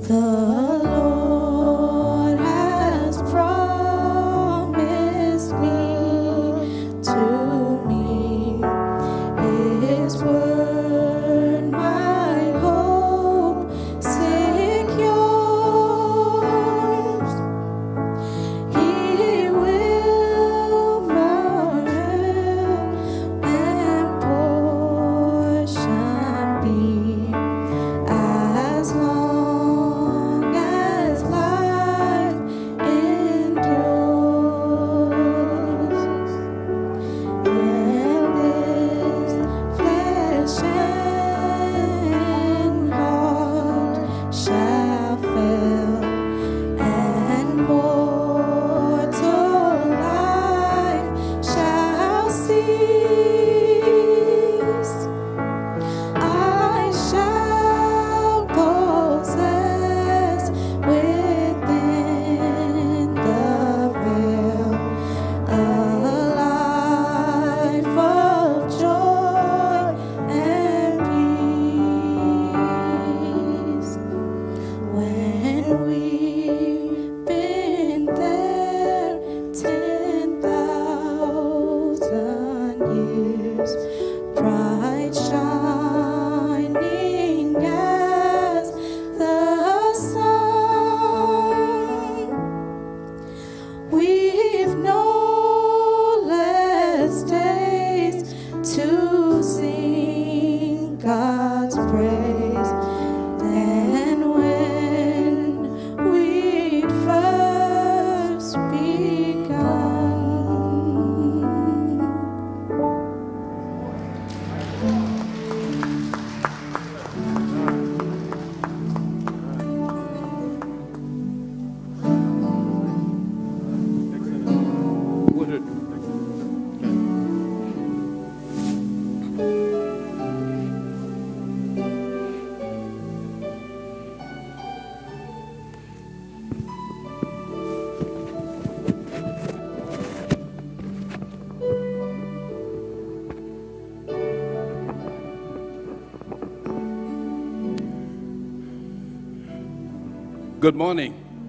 Good morning.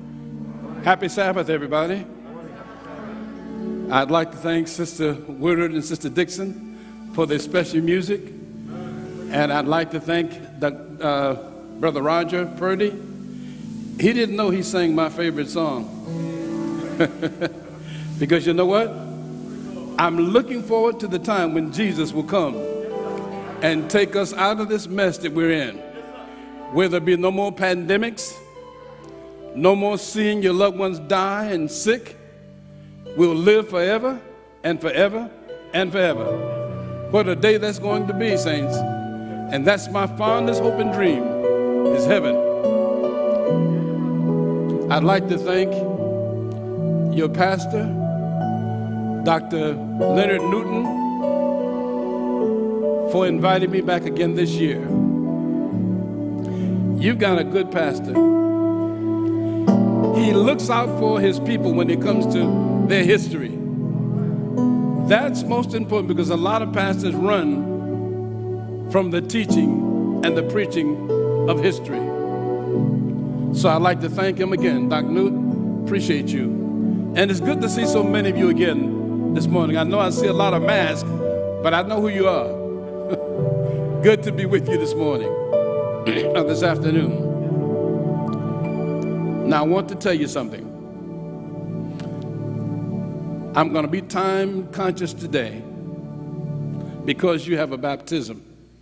Happy Sabbath, everybody. I'd like to thank Sister Woodard and Sister Dixon for their special music. And I'd like to thank Brother Roger Purdy. He didn't know he sang my favorite song. Because you know what? I'm looking forward to the time when Jesus will come and take us out of this mess that we're in, where there'll be no more pandemics, no more seeing your loved ones die and sick. We'll live forever and forever and forever. What a day that's going to be, saints. And that's my fondest hope and dream, is heaven. I'd like to thank your pastor, Dr. Leonard Newton, for inviting me back again this year. You've got a good pastor. He looks out for his people when it comes to their history. That's most important, because a lot of pastors run from the teaching and the preaching of history. So I'd like to thank him again. Dr. Newton, appreciate you. And it's good to see so many of you again this morning. I know I see a lot of masks, but I know who you are. Good to be with you this morning, or this afternoon. Now, I want to tell you something. I'm going to be time conscious today because you have a baptism.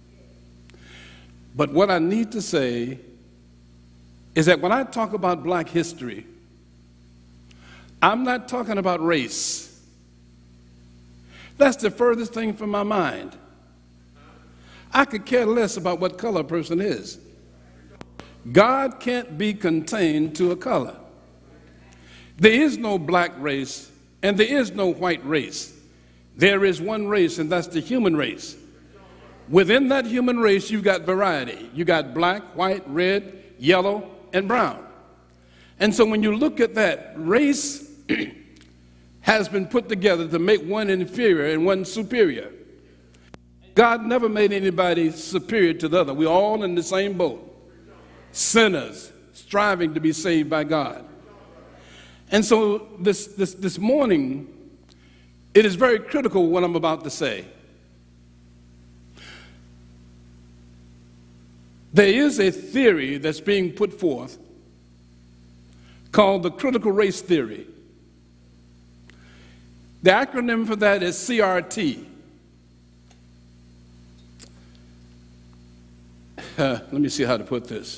But what I need to say is that when I talk about black history, I'm not talking about race. That's the furthest thing from my mind. I could care less about what color a person is. God can't be contained to a color. There is no black race and there is no white race. There is one race, and that's the human race. Within that human race, you've got variety. You got black, white, red, yellow, and brown. And so when you look at that, race has been put together to make one inferior and one superior. God never made anybody superior to the other. We're all in the same boat. Sinners, striving to be saved by God. And so this morning, it is very critical what I'm about to say. There is a theory that's being put forth called the critical race theory. The acronym for that is CRT. Let me see how to put this.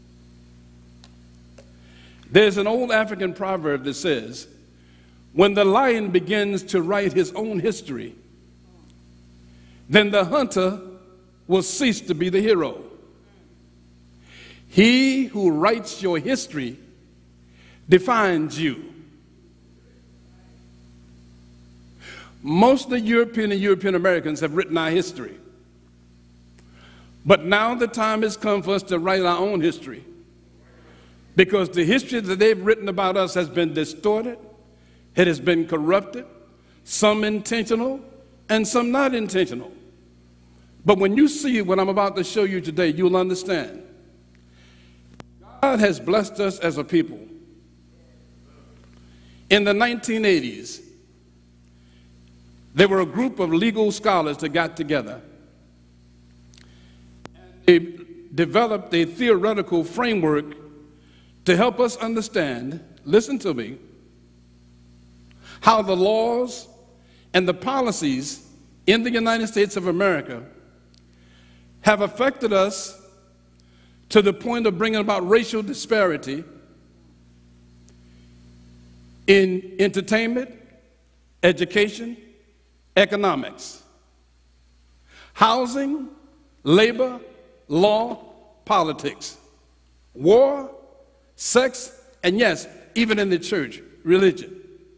There's an old African proverb that says, when the lion begins to write his own history, then the hunter will cease to be the hero. He who writes your history defines you. Most of the European and European Americans have written our history. But now the time has come for us to write our own history, because the history that they've written about us has been distorted, it has been corrupted, some intentional and some not intentional. But when you see what I'm about to show you today, you'll understand. God has blessed us as a people. In the 1980s, there were a group of legal scholars that got together. They developed a theoretical framework to help us understand, listen to me, how the laws and the policies in the United States of America have affected us to the point of bringing about racial disparity in entertainment, education, economics, housing, labor, law, politics, war, sex, and yes, even in the church, religion.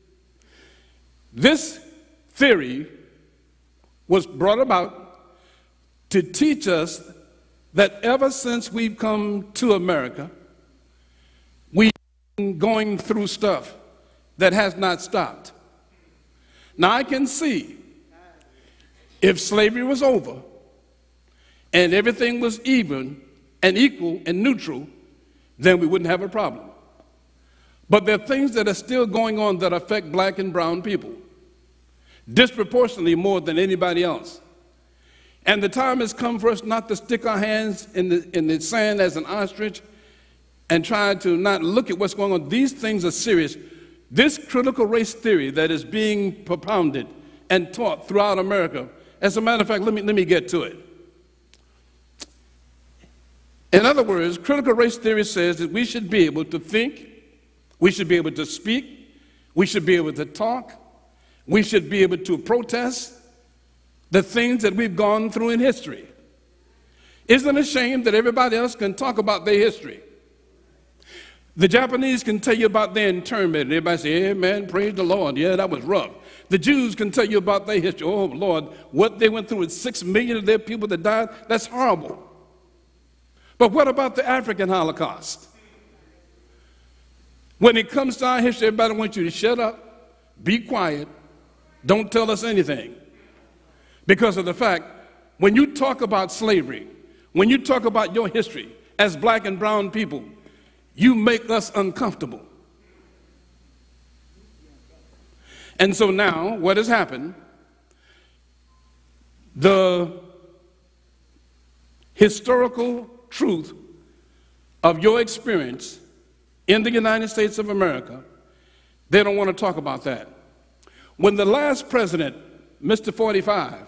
This theory was brought about to teach us that ever since we've come to America, we've been going through stuff that has not stopped. Now I can see if slavery was over and everything was even and equal and neutral, then we wouldn't have a problem. But there are things that are still going on that affect black and brown people disproportionately more than anybody else. And the time has come for us not to stick our hands in the sand as an ostrich and try to not look at what's going on. These things are serious. This critical race theory that is being propounded and taught throughout America, as a matter of fact, let me get to it. In other words, critical race theory says that we should be able to think, we should be able to speak, we should be able to talk, we should be able to protest the things that we've gone through in history. Isn't it a shame that everybody else can talk about their history? The Japanese can tell you about their internment, and everybody say, amen, praise the Lord. Yeah, that was rough. The Jews can tell you about their history. Oh, Lord, what they went through with 6 million of their people that died, that's horrible. But what about the African Holocaust? When it comes to our history, everybody wants you to shut up, be quiet, don't tell us anything. Because of the fact, when you talk about slavery, when you talk about your history as black and brown people, you make us uncomfortable. And so now, what has happened, the historical truth of your experience in the United States of America, they don't want to talk about that. When the last president, Mr. 45,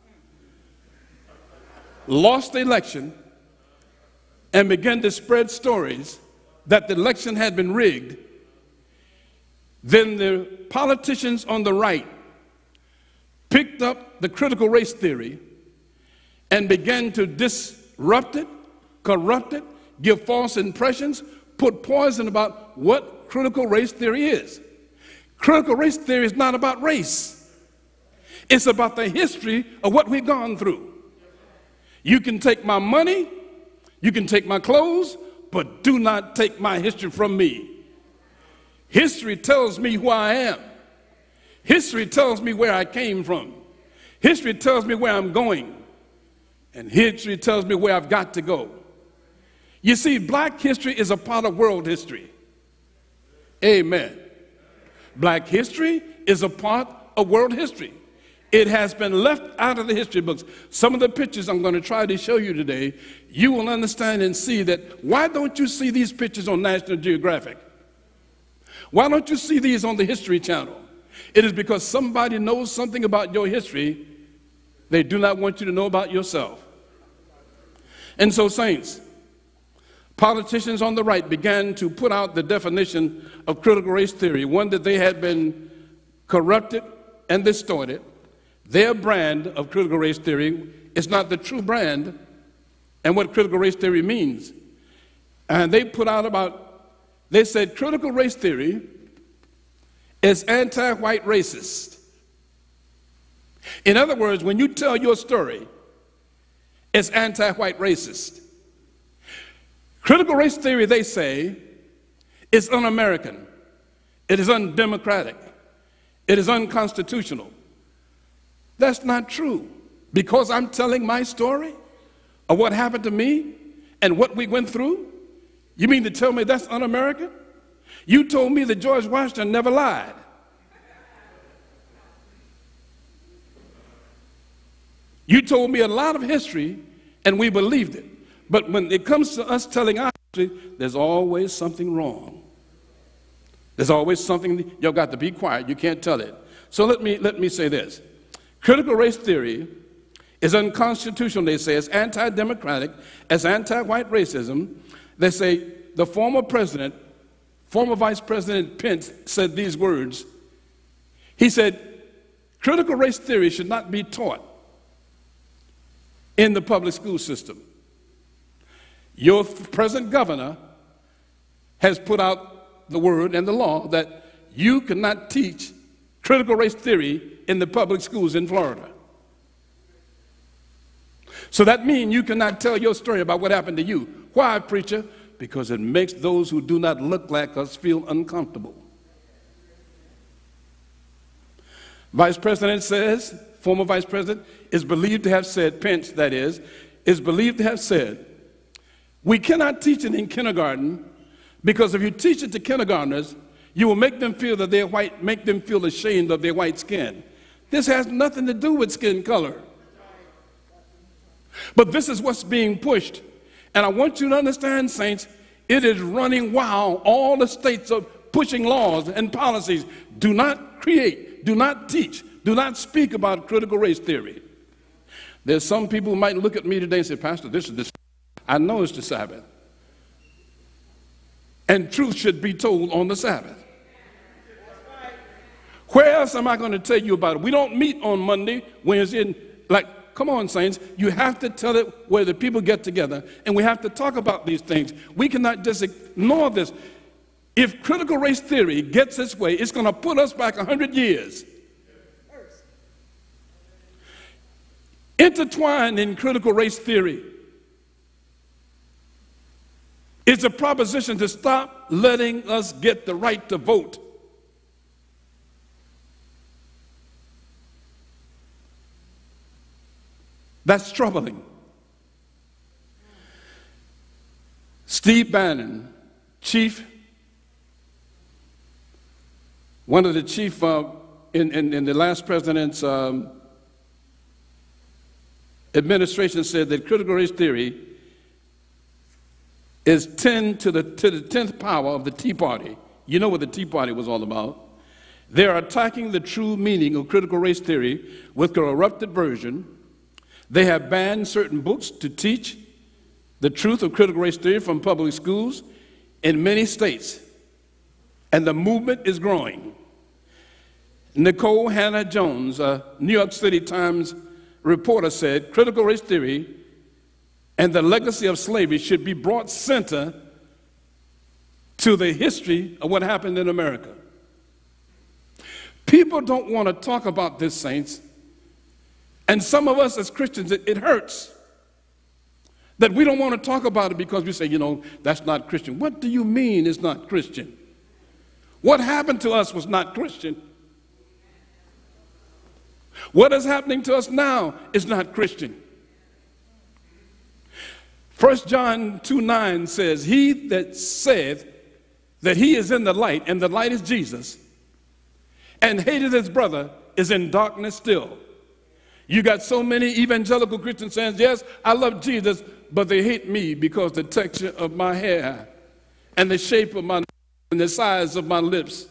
lost the election and began to spread stories that the election had been rigged, then the politicians on the right picked up the critical race theory and began to disrupt it, corrupt it, give false impressions, put poison about what critical race theory is. Critical race theory is not about race. It's about the history of what we've gone through. You can take my money, you can take my clothes, but do not take my history from me. History tells me who I am. History tells me where I came from. History tells me where I'm going. And history tells me where I've got to go. You see, black history is a part of world history. Amen. Black history is a part of world history. It has been left out of the history books. Some of the pictures I'm going to try to show you today, you will understand and see that. Why don't you see these pictures on National Geographic? Why don't you see these on the History Channel? It is because somebody knows something about your history they do not want you to know about yourself. And so, saints, politicians on the right began to put out the definition of critical race theory, one that they had been corrupted and distorted. Their brand of critical race theory is not the true brand and what critical race theory means. And they put out they said critical race theory is anti-white racist. In other words, when you tell your story, it's anti-white racist. Critical race theory, they say, is un-American. It is undemocratic. It is unconstitutional. That's not true. Because I'm telling my story of what happened to me and what we went through, you mean to tell me that's un-American? You told me that George Washington never lied. You told me a lot of history, and we believed it. But when it comes to us telling our history, there's always something wrong. There's always something, you've got to be quiet. You can't tell it. So let me say this. Critical race theory is unconstitutional, they say. It's anti-democratic. It's anti-white racism. They say the former Vice President Pence said these words. He said, critical race theory should not be taught in the public school system. Your present governor has put out the word and the law that you cannot teach critical race theory in the public schools in Florida. So that means you cannot tell your story about what happened to you. Why, preacher? Because it makes those who do not look like us feel uncomfortable. Vice President says, former Vice President, is believed to have said, Pence that is believed to have said, we cannot teach it in kindergarten because if you teach it to kindergartners, you will make them feel that they're white, make them feel ashamed of their white skin. This has nothing to do with skin color. But this is what's being pushed. And I want you to understand, saints, it is running wild. All the states are pushing laws and policies. Do not create, do not teach, do not speak about critical race theory. There's some people who might look at me today and say, Pastor, this is the Sabbath. I know it's the Sabbath. And truth should be told on the Sabbath. Where else am I going to tell you about it? We don't meet on Monday, Wednesday, and come on, saints. You have to tell it where the people get together, and we have to talk about these things. We cannot just ignore this. If critical race theory gets its way, it's going to put us back 100 years. Intertwined in critical race theory is a proposition to stop letting us get the right to vote. That's troubling. Steve Bannon, one of the chief in the last president's administration, said that critical race theory is 10 to the 10th power of the Tea Party. You know what the Tea Party was all about. They're attacking the true meaning of critical race theory with a corrupted version. They have banned certain books to teach the truth of critical race theory from public schools in many states. And the movement is growing. Nicole Hannah-Jones, a New York City Times reporter, said critical race theory and the legacy of slavery should be brought center to the history of what happened in America. People don't want to talk about this, saints. And some of us as Christians, it hurts that we don't want to talk about it because we say, you know, that's not Christian. What do you mean it's not Christian? What happened to us was not Christian. What is happening to us now is not Christian. 1 John 2:9 says, he that saith that he is in the light, and the light is Jesus, and hated his brother is in darkness still. You got so many evangelical Christians saying, yes, I love Jesus, but they hate me because the texture of my hair and the shape of my nose and the size of my lips.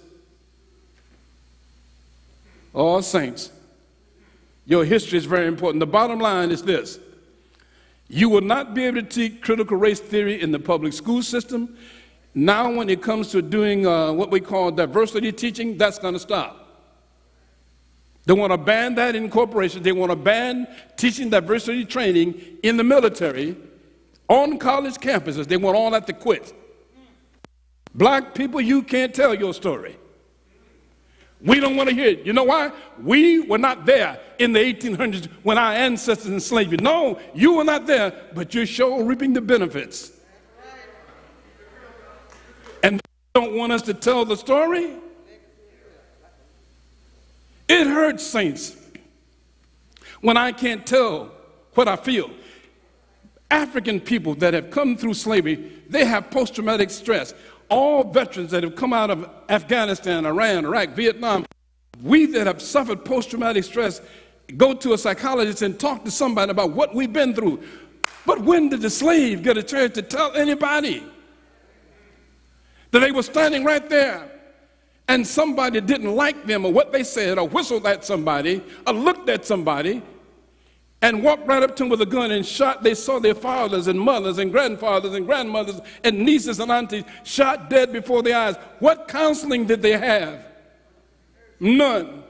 Oh, saints, your history is very important. The bottom line is this. You will not be able to teach critical race theory in the public school system. Now when it comes to doing what we call diversity teaching, that's going to stop. They want to ban that in corporations. They want to ban teaching diversity training in the military, on college campuses. They want all that to quit. Black people, you can't tell your story. We don't want to hear it. You know why? We were not there in the 1800s when our ancestors enslaved you. No, you were not there, but you're sure reaping the benefits. And they don't want us to tell the story. It hurts, saints, when I can't tell what I feel. African people that have come through slavery, they have post-traumatic stress. All veterans that have come out of Afghanistan, Iran, Iraq, Vietnam, we that have suffered post-traumatic stress go to a psychologist and talk to somebody about what we've been through. But when did the slave get a chance to tell anybody that they were standing right there and somebody didn't like them or what they said, or whistled at somebody, or looked at somebody, and walked right up to them with a gun and shot? They saw their fathers and mothers and grandfathers and grandmothers and nieces and aunties shot dead before their eyes. What counseling did they have? None.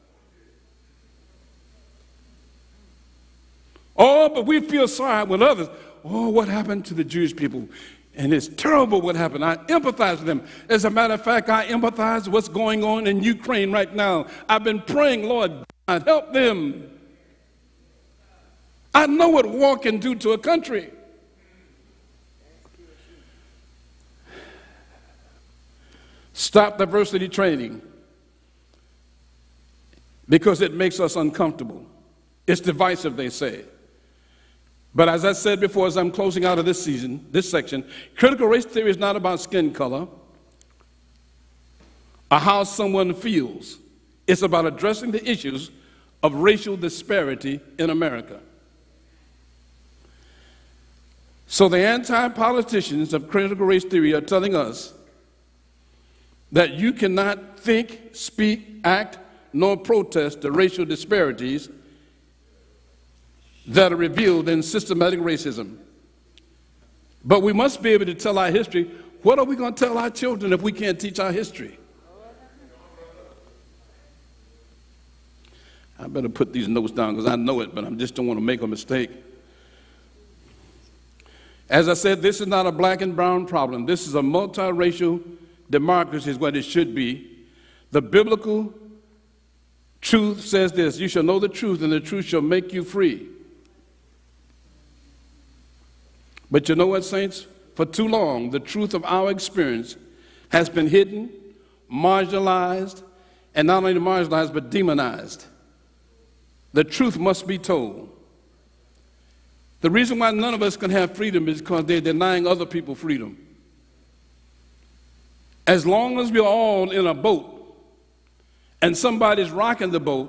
Oh, but we feel sorry with others. Oh, what happened to the Jewish people? And it's terrible what happened. I empathize with them. As a matter of fact, I empathize with what's going on in Ukraine right now. I've been praying, Lord, God, help them. I know what war can do to a country. Stop diversity training because it makes us uncomfortable. It's divisive, they say. But as I said before, as I'm closing out of this section, critical race theory is not about skin color or how someone feels. It's about addressing the issues of racial disparity in America. So the anti-politicians of critical race theory are telling us that you cannot think, speak, act, nor protest the racial disparities that are revealed in systematic racism. But we must be able to tell our history. What are we going to tell our children if we can't teach our history? I better put these notes down because I know it, but I just don't want to make a mistake. As I said, this is not a black and brown problem. This is a multiracial democracy is what it should be. The biblical truth says this: you shall know the truth, and the truth shall make you free. But you know what, saints? For too long, the truth of our experience has been hidden, marginalized, and not only marginalized, but demonized. The truth must be told. The reason why none of us can have freedom is because they're denying other people freedom. As long as we're all in a boat and somebody's rocking the boat,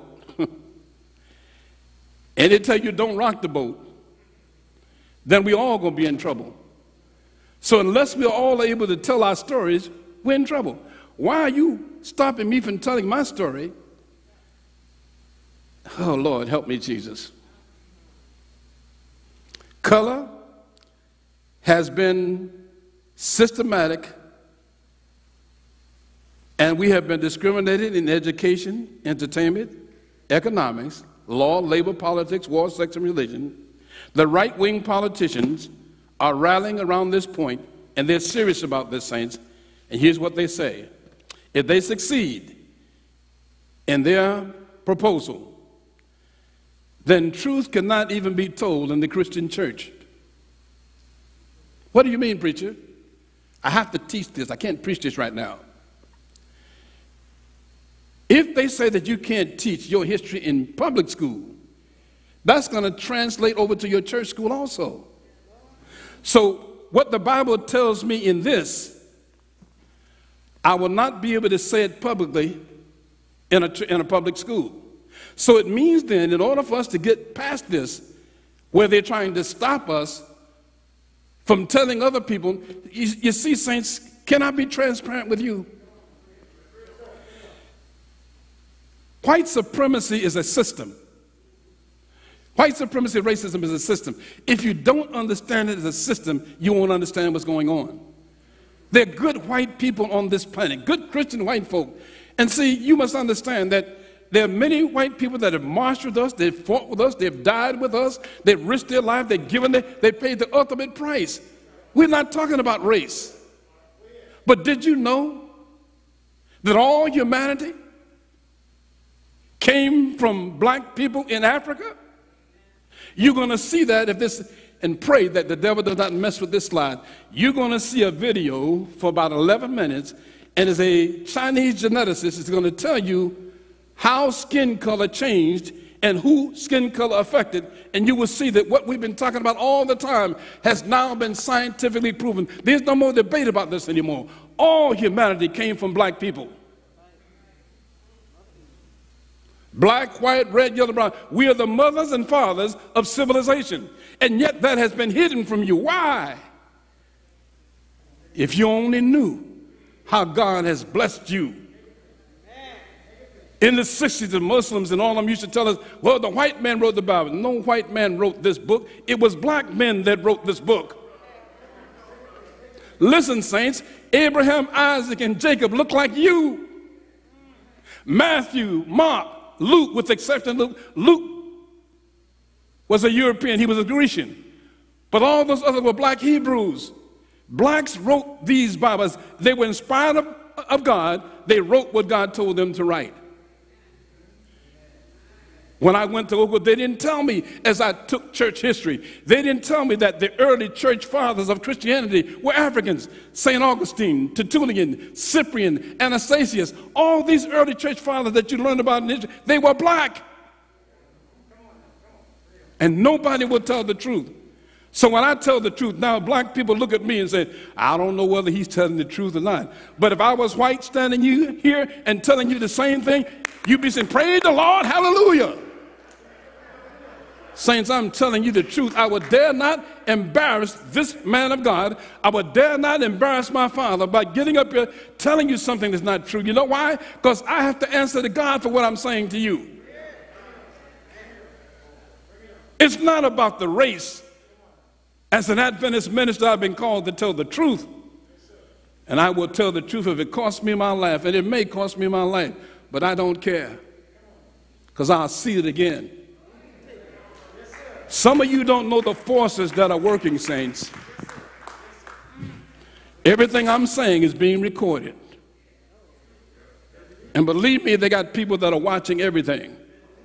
and they tell you don't rock the boat, then we're all going to be in trouble. So unless we're all able to tell our stories, we're in trouble. Why are you stopping me from telling my story? Oh, Lord, help me, Jesus. Color has been systematic, and we have been discriminated in education, entertainment, economics, law, labor, politics, war, sex, and religion. The right-wing politicians are rallying around this point, and they're serious about this, saints. And here's what they say. If they succeed in their proposal, then truth cannot even be told in the Christian church. What do you mean, preacher? I have to teach this. I can't preach this right now. If they say that you can't teach your history in public school, that's going to translate over to your church school also. So what the Bible tells me in this, I will not be able to say it publicly in a public school. So it means then, in order for us to get past this, where they're trying to stop us from telling other people, you see, saints, can I be transparent with you? White supremacy is a system. White supremacy racism is a system. If you don't understand it as a system, you won't understand what's going on. There are good white people on this planet, good Christian white folk. And see, you must understand that there are many white people that have marched with us, they've fought with us, they've died with us, they've risked their life, they paid the ultimate price. We're not talking about race. But did you know that all humanity came from black people in Africa? You're going to see that if this, and pray that the devil does not mess with this slide. You're going to see a video for about 11 minutes, and as a Chinese geneticist, it's going to tell you how skin color changed and who skin color affected, and you will see that what we've been talking about all the time has now been scientifically proven. There's no more debate about this anymore. All humanity came from black people. Black, white, red, yellow, brown. We are the mothers and fathers of civilization. And yet that has been hidden from you. Why? If you only knew how God has blessed you. In the 60s, the Muslims and all of them used to tell us, well, the white man wrote the Bible. No white man wrote this book. It was black men that wrote this book. Listen, saints, Abraham, Isaac, and Jacob look like you. Matthew, Mark, Luke, with the exception of Luke was a European, he was a Grecian. But all those others were black Hebrews. Blacks wrote these Bibles. They were inspired of God. They wrote what God told them to write. When I went to Oakwood, they didn't tell me, as I took church history, they didn't tell me that the early church fathers of Christianity were Africans. St. Augustine, Tertullian, Cyprian, Anastasius, all these early church fathers that you learned about in history, they were black. And nobody will tell the truth. So when I tell the truth, now black people look at me and say, I don't know whether he's telling the truth or not. But if I was white standing here and telling you the same thing, you'd be saying, praise the Lord, hallelujah. Saints, I'm telling you the truth. I would dare not embarrass this man of God. I would dare not embarrass my father by getting up here telling you something that's not true. You know why? Because I have to answer to God for what I'm saying to you. It's not about the race. As an Adventist minister, I've been called to tell the truth. And I will tell the truth if it costs me my life. And it may cost me my life, but I don't care. Because I'll see it again. Some of you don't know the forces that are working, saints. Everything I'm saying is being recorded. And believe me, they got people that are watching everything.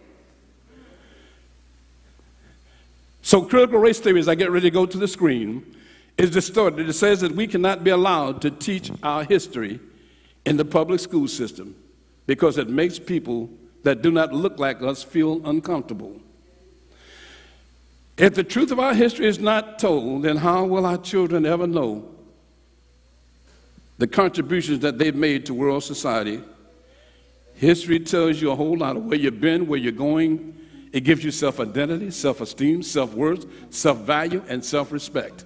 So critical race theory, as I get ready to go to the screen, is distorted. It says that we cannot be allowed to teach our history in the public school system because it makes people that do not look like us feel uncomfortable. If the truth of our history is not told, then how will our children ever know the contributions that they've made to world society? History tells you a whole lot of where you've been, where you're going. It gives you self-identity, self-esteem, self-worth, self-value, and self-respect.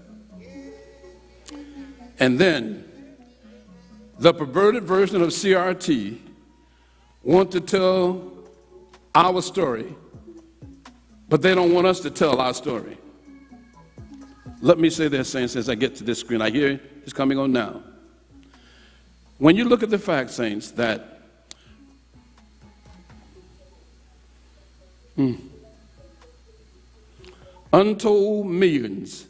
And then the perverted version of CRT want to tell our story, but they don't want us to tell our story. Let me say this, saints, as I get to this screen. I hear it's coming on now. When you look at the fact, saints, that untold millions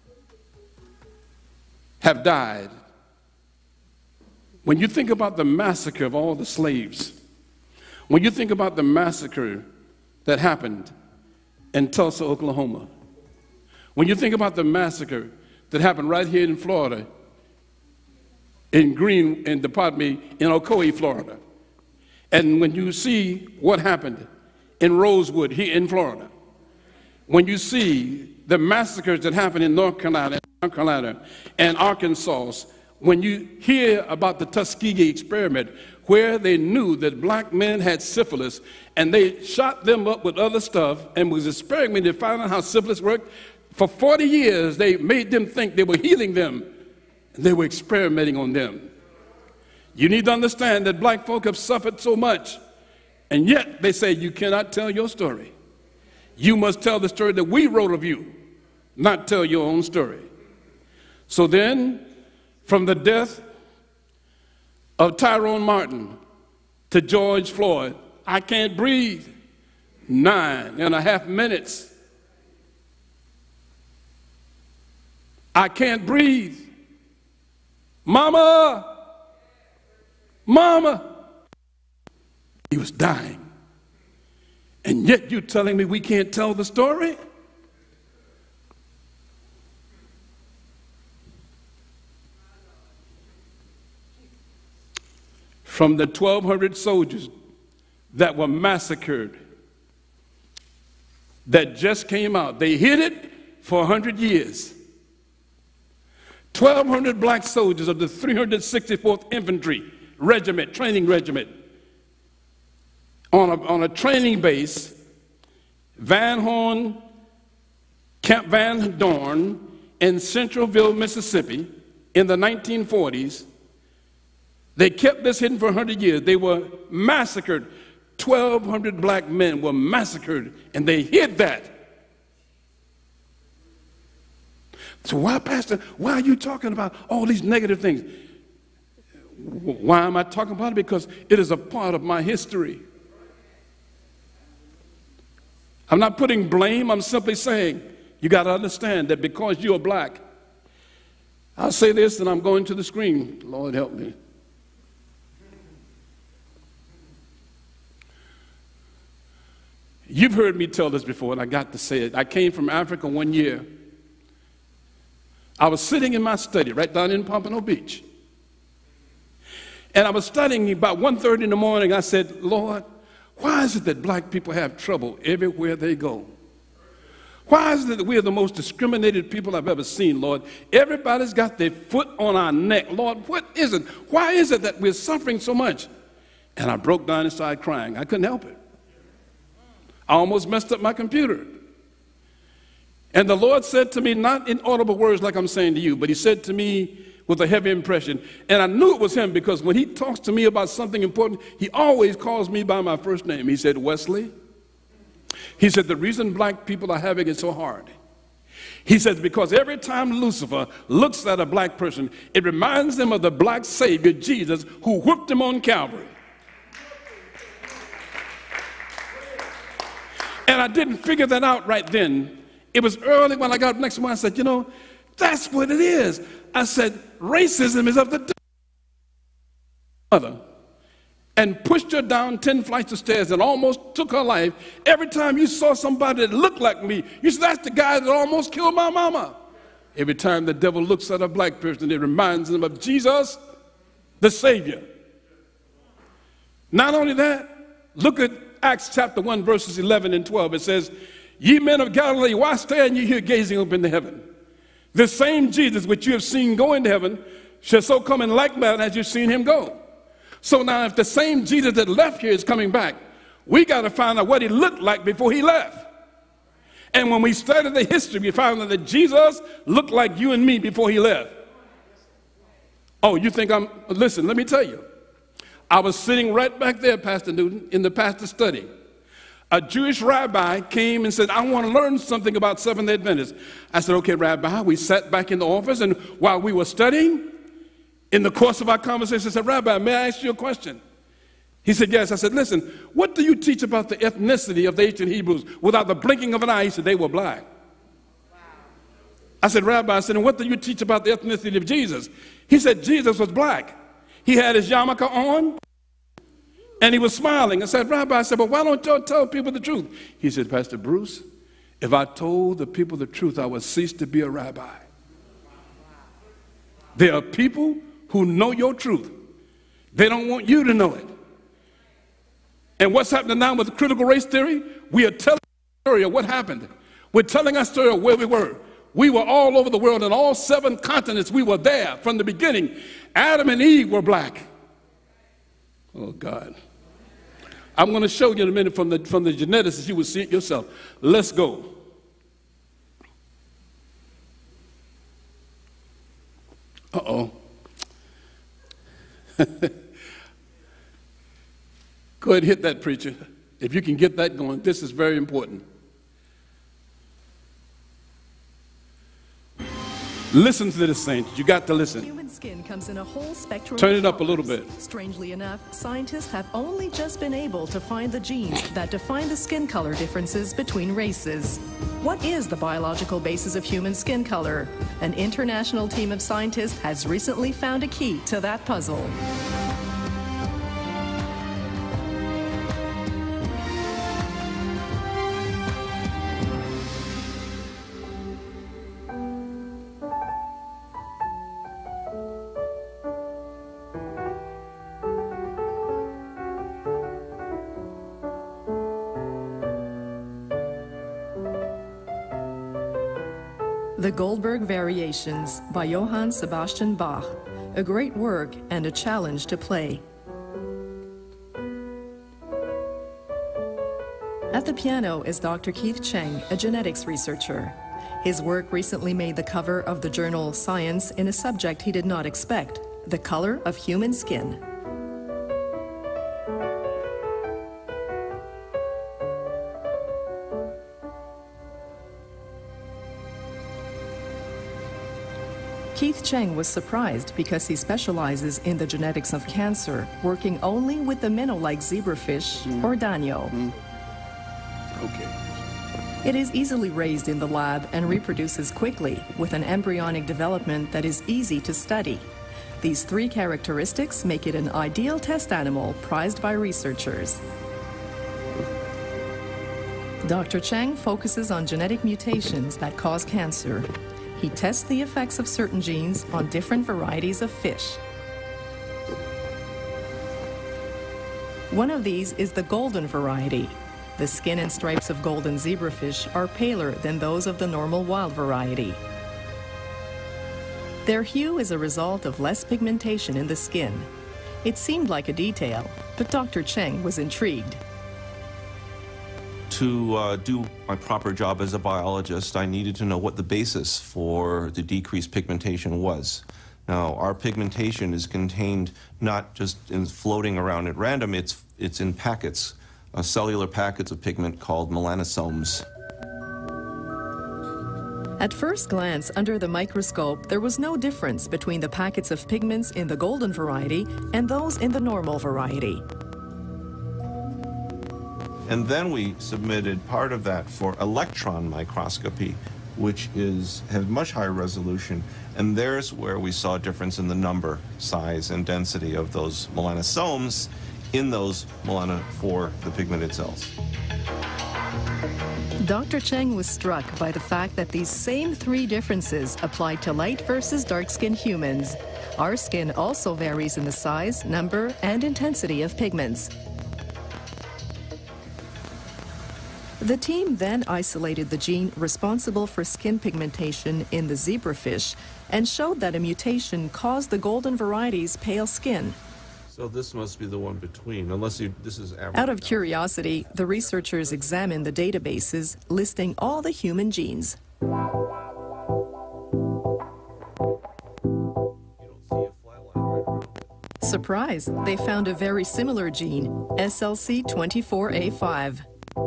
have died. When you think about the massacre of all the slaves, when you think about the massacre that happened in Tulsa, Oklahoma, when you think about the massacre that happened right here in Florida, in Ocoee, Florida, and when you see what happened in Rosewood here in Florida, when you see the massacres that happened in North Carolina, South Carolina and Arkansas, when you hear about the Tuskegee experiment, where they knew that black men had syphilis, and they shot them up with other stuff and was experimenting to find out how syphilis worked, for 40 years they made them think they were healing them, and they were experimenting on them. You need to understand that black folk have suffered so much, and yet they say you cannot tell your story. You must tell the story that we wrote of you, not tell your own story. So then, from the death of Tyrone Martin to George Floyd, I can't breathe. 9.5 minutes. I can't breathe. Mama! Mama! He was dying. And yet you're telling me we can't tell the story? From the 1,200 soldiers that were massacred, that just came out, they hid it for 100 years. 1,200 black soldiers of the 364th Infantry Regiment, training regiment, on a training base, Van Horn, Camp Van Dorn in Centralville, Mississippi, in the 1940s. They kept this hidden for 100 years. They were massacred. 1,200 black men were massacred, and they hid that. So why, Pastor, why are you talking about all these negative things? Why am I talking about it? Because it is a part of my history. I'm not putting blame. I'm simply saying you got to understand that because you are black. I'll say this, and I'm going to the screen. Lord help me. You've heard me tell this before, and I got to say it. I came from Africa one year. I was sitting in my study right down in Pompano Beach. And I was studying about 1:30 in the morning. I said, Lord, why is it that black people have trouble everywhere they go? Why is it that we are the most discriminated people I've ever seen, Lord? Everybody's got their foot on our neck. Lord, what is it? Why is it that we're suffering so much? And I broke down and started crying. I couldn't help it. I almost messed up my computer. And the Lord said to me, not in audible words like I'm saying to you, but he said to me with a heavy impression, and I knew it was him because when he talks to me about something important, he always calls me by my first name. He said, Wesley. He said, the reason black people are having it so hard, he says, because every time Lucifer looks at a black person, it reminds them of the black Savior, Jesus, who whipped him on Calvary. And I didn't figure that out right then. It was early when I got up next morning. I said, you know, that's what it is. I said, racism is of the mother. And pushed her down 10 flights of stairs and almost took her life. Every time you saw somebody that looked like me, you said, that's the guy that almost killed my mama. Every time the devil looks at a black person, it reminds them of Jesus, the Savior. Not only that, look at Acts chapter 1, verses 11 and 12. It says, ye men of Galilee, why stand ye here gazing up into heaven? The same Jesus which you have seen go into heaven shall so come in like manner as you've seen him go. So now if the same Jesus that left here is coming back, we got to find out what he looked like before he left. And when we studied the history, we found out that Jesus looked like you and me before he left. Oh, you think listen, let me tell you. I was sitting right back there, Pastor Newton, in the pastor's study. A Jewish rabbi came and said, I want to learn something about Seventh-day Adventists. I said, okay, Rabbi. We sat back in the office, and while we were studying, in the course of our conversation, I said, Rabbi, may I ask you a question? He said, yes. I said, listen, what do you teach about the ethnicity of the ancient Hebrews? Without the blinking of an eye, he said, they were black. Wow. I said, Rabbi, I said, and what do you teach about the ethnicity of Jesus? He said, Jesus was black. He had his yarmulke on, and he was smiling. I said, Rabbi, I said, but why don't you tell people the truth? He said, Pastor Bruce, if I told the people the truth, I would cease to be a rabbi. There are people who know your truth. They don't want you to know it. And what's happening now with critical race theory? We are telling a story of what happened. We're telling a story of where we were. We were all over the world, in all 7 continents. We were there from the beginning. Adam and Eve were black. Oh, God. I'm going to show you in a minute from the geneticists. You will see it yourself. Let's go. Uh-oh. Go ahead and hit that, preacher. If you can get that going, this is very important. Listen to this, saints. You got to listen. Human skin comes in a whole spectrum. Turn it up a little bit. Strangely enough, scientists have only just been able to find the genes that define the skin color differences between races. What is the biological basis of human skin color? An international team of scientists has recently found a key to that puzzle. The Goldberg Variations by Johann Sebastian Bach, a great work and a challenge to play. At the piano is Dr. Keith Cheng, a genetics researcher. His work recently made the cover of the journal Science in a subject he did not expect, the color of human skin. Keith Cheng was surprised because he specializes in the genetics of cancer, working only with the minnow-like zebrafish, or danio. Okay. It is easily raised in the lab and reproduces quickly, with an embryonic development that is easy to study. These 3 characteristics make it an ideal test animal prized by researchers. Dr. Cheng focuses on genetic mutations that cause cancer. He tests the effects of certain genes on different varieties of fish. One of these is the golden variety. The skin and stripes of golden zebrafish are paler than those of the normal wild variety. Their hue is a result of less pigmentation in the skin. It seemed like a detail, but Dr. Cheng was intrigued. To do my proper job as a biologist, I needed to know what the basis for the decreased pigmentation was. Now, our pigmentation is contained not just in floating around at random, it's in packets, cellular packets of pigment called melanosomes. At first glance, under the microscope, there was no difference between the packets of pigments in the golden variety and those in the normal variety. And then we submitted part of that for electron microscopy, which has much higher resolution. And there's where we saw a difference in the number, size, and density of those melanosomes in those melanophore, the pigmented cells. Dr. Cheng was struck by the fact that these same 3 differences apply to light versus dark-skinned humans. Our skin also varies in the size, number, and intensity of pigments. The team then isolated the gene responsible for skin pigmentation in the zebrafish and showed that a mutation caused the golden variety's pale skin. So this must be the one between, unless this is average. Out of curiosity, the researchers examined the databases, listing all the human genes. You don't see a flat line right around it. Surprise, they found a very similar gene, SLC24A5.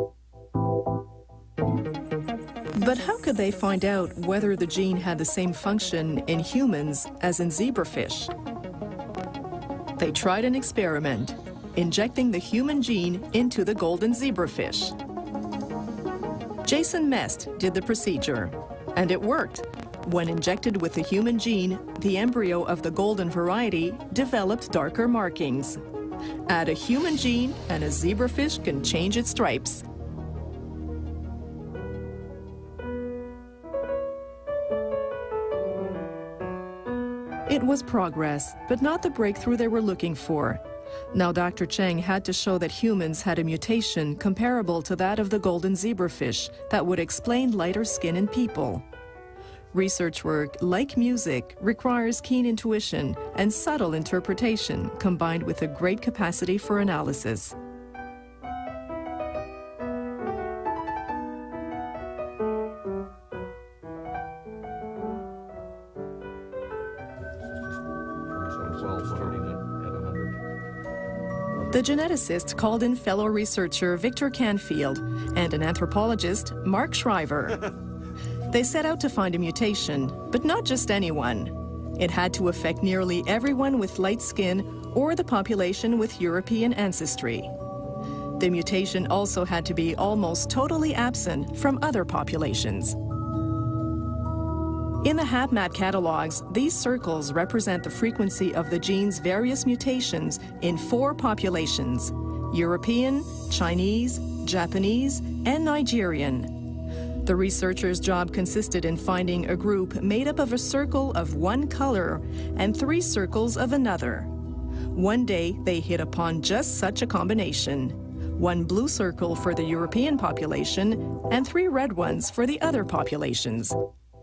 But how could they find out whether the gene had the same function in humans as in zebrafish? They tried an experiment, injecting the human gene into the golden zebrafish. Jason Mest did the procedure, and it worked. When injected with the human gene, the embryo of the golden variety developed darker markings. Add a human gene, and a zebrafish can change its stripes. It was progress, but not the breakthrough they were looking for. Now Dr. Cheng had to show that humans had a mutation comparable to that of the golden zebrafish that would explain lighter skin in people. Research work, like music, requires keen intuition and subtle interpretation combined with a great capacity for analysis. The geneticist called in fellow researcher Victor Canfield and an anthropologist, Mark Shriver. They set out to find a mutation, but not just anyone. It had to affect nearly everyone with light skin or the population with European ancestry. The mutation also had to be almost totally absent from other populations. In the HapMap catalogs, these circles represent the frequency of the gene's various mutations in 4 populations: European, Chinese, Japanese, and Nigerian. The researchers' job consisted in finding a group made up of a circle of one color and 3 circles of another. One day, they hit upon just such a combination: 1 blue circle for the European population and 3 red ones for the other populations.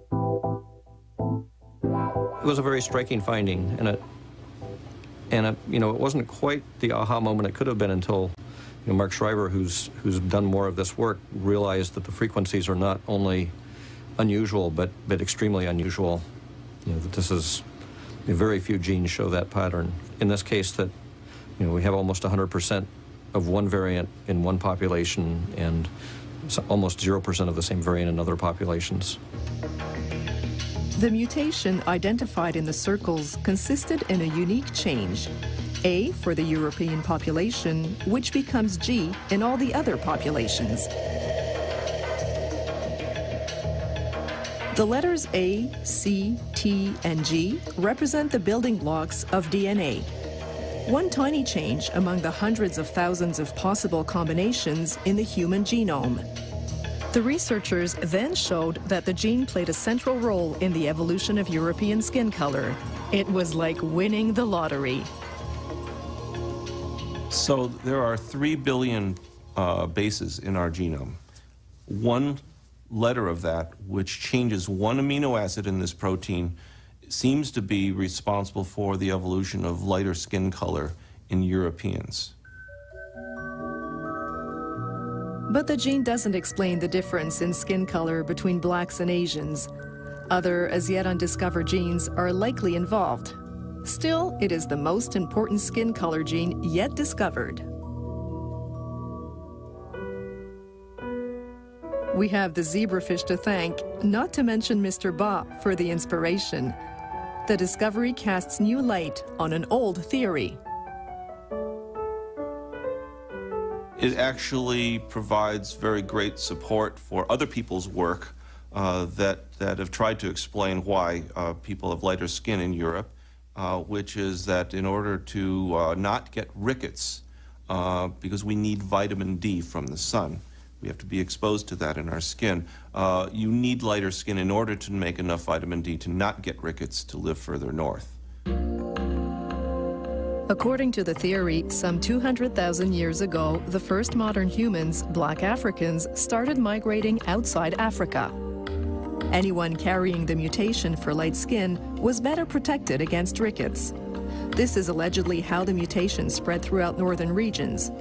It was a very striking finding, and it wasn't quite the aha moment it could have been until Mark Shriver, who's done more of this work, realized that the frequencies are not only unusual but extremely unusual. That this is very few genes show that pattern. In this case, that we have almost 100% of one variant in one population and almost 0% of the same variant in other populations. The mutation identified in the circles consisted in a unique change: A for the European population, which becomes G in all the other populations. The letters A, C, T, and G represent the building blocks of DNA. One tiny change among the hundreds of thousands of possible combinations in the human genome. The researchers then showed that the gene played a central role in the evolution of European skin color. It was like winning the lottery. So there are 3 billion bases in our genome. One letter of that, which changes 1 amino acid in this protein, seems to be responsible for the evolution of lighter skin color in Europeans. But the gene doesn't explain the difference in skin color between blacks and Asians. Other, as yet undiscovered genes are likely involved. Still, it is the most important skin color gene yet discovered. We have the zebrafish to thank, not to mention Mr. Ba, for the inspiration. The discovery casts new light on an old theory. It actually provides very great support for other people's work that have tried to explain why people have lighter skin in Europe, which is that in order to not get rickets, because we need vitamin D from the sun, we have to be exposed to that in our skin, you need lighter skin in order to make enough vitamin D to not get rickets to live further north. According to the theory, some 200,000 years ago, the first modern humans, black Africans, started migrating outside Africa. Anyone carrying the mutation for light skin was better protected against rickets. This is allegedly how the mutation spread throughout northern regions.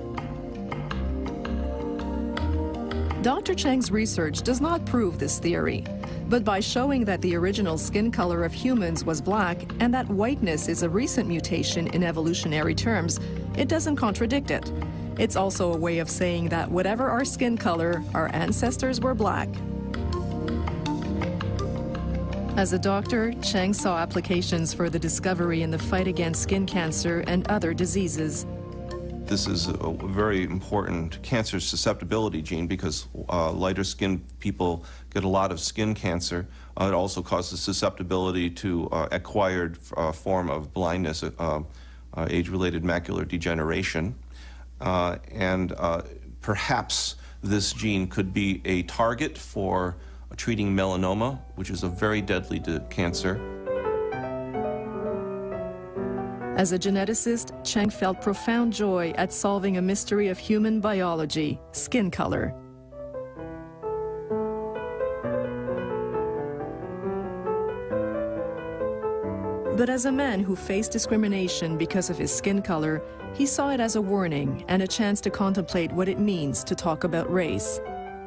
Dr. Cheng's research does not prove this theory, but by showing that the original skin color of humans was black and that whiteness is a recent mutation in evolutionary terms, it doesn't contradict it. It's also a way of saying that whatever our skin color, our ancestors were black. As a doctor, Cheng saw applications for the discovery in the fight against skin cancer and other diseases. This is a very important cancer susceptibility gene because lighter skinned people get a lot of skin cancer. It also causes susceptibility to acquired form of blindness, age-related macular degeneration. And perhaps this gene could be a target for treating melanoma, which is a very deadly cancer. As a geneticist, Cheng felt profound joy at solving a mystery of human biology, skin color. But as a man who faced discrimination because of his skin color, he saw it as a warning and a chance to contemplate what it means to talk about race.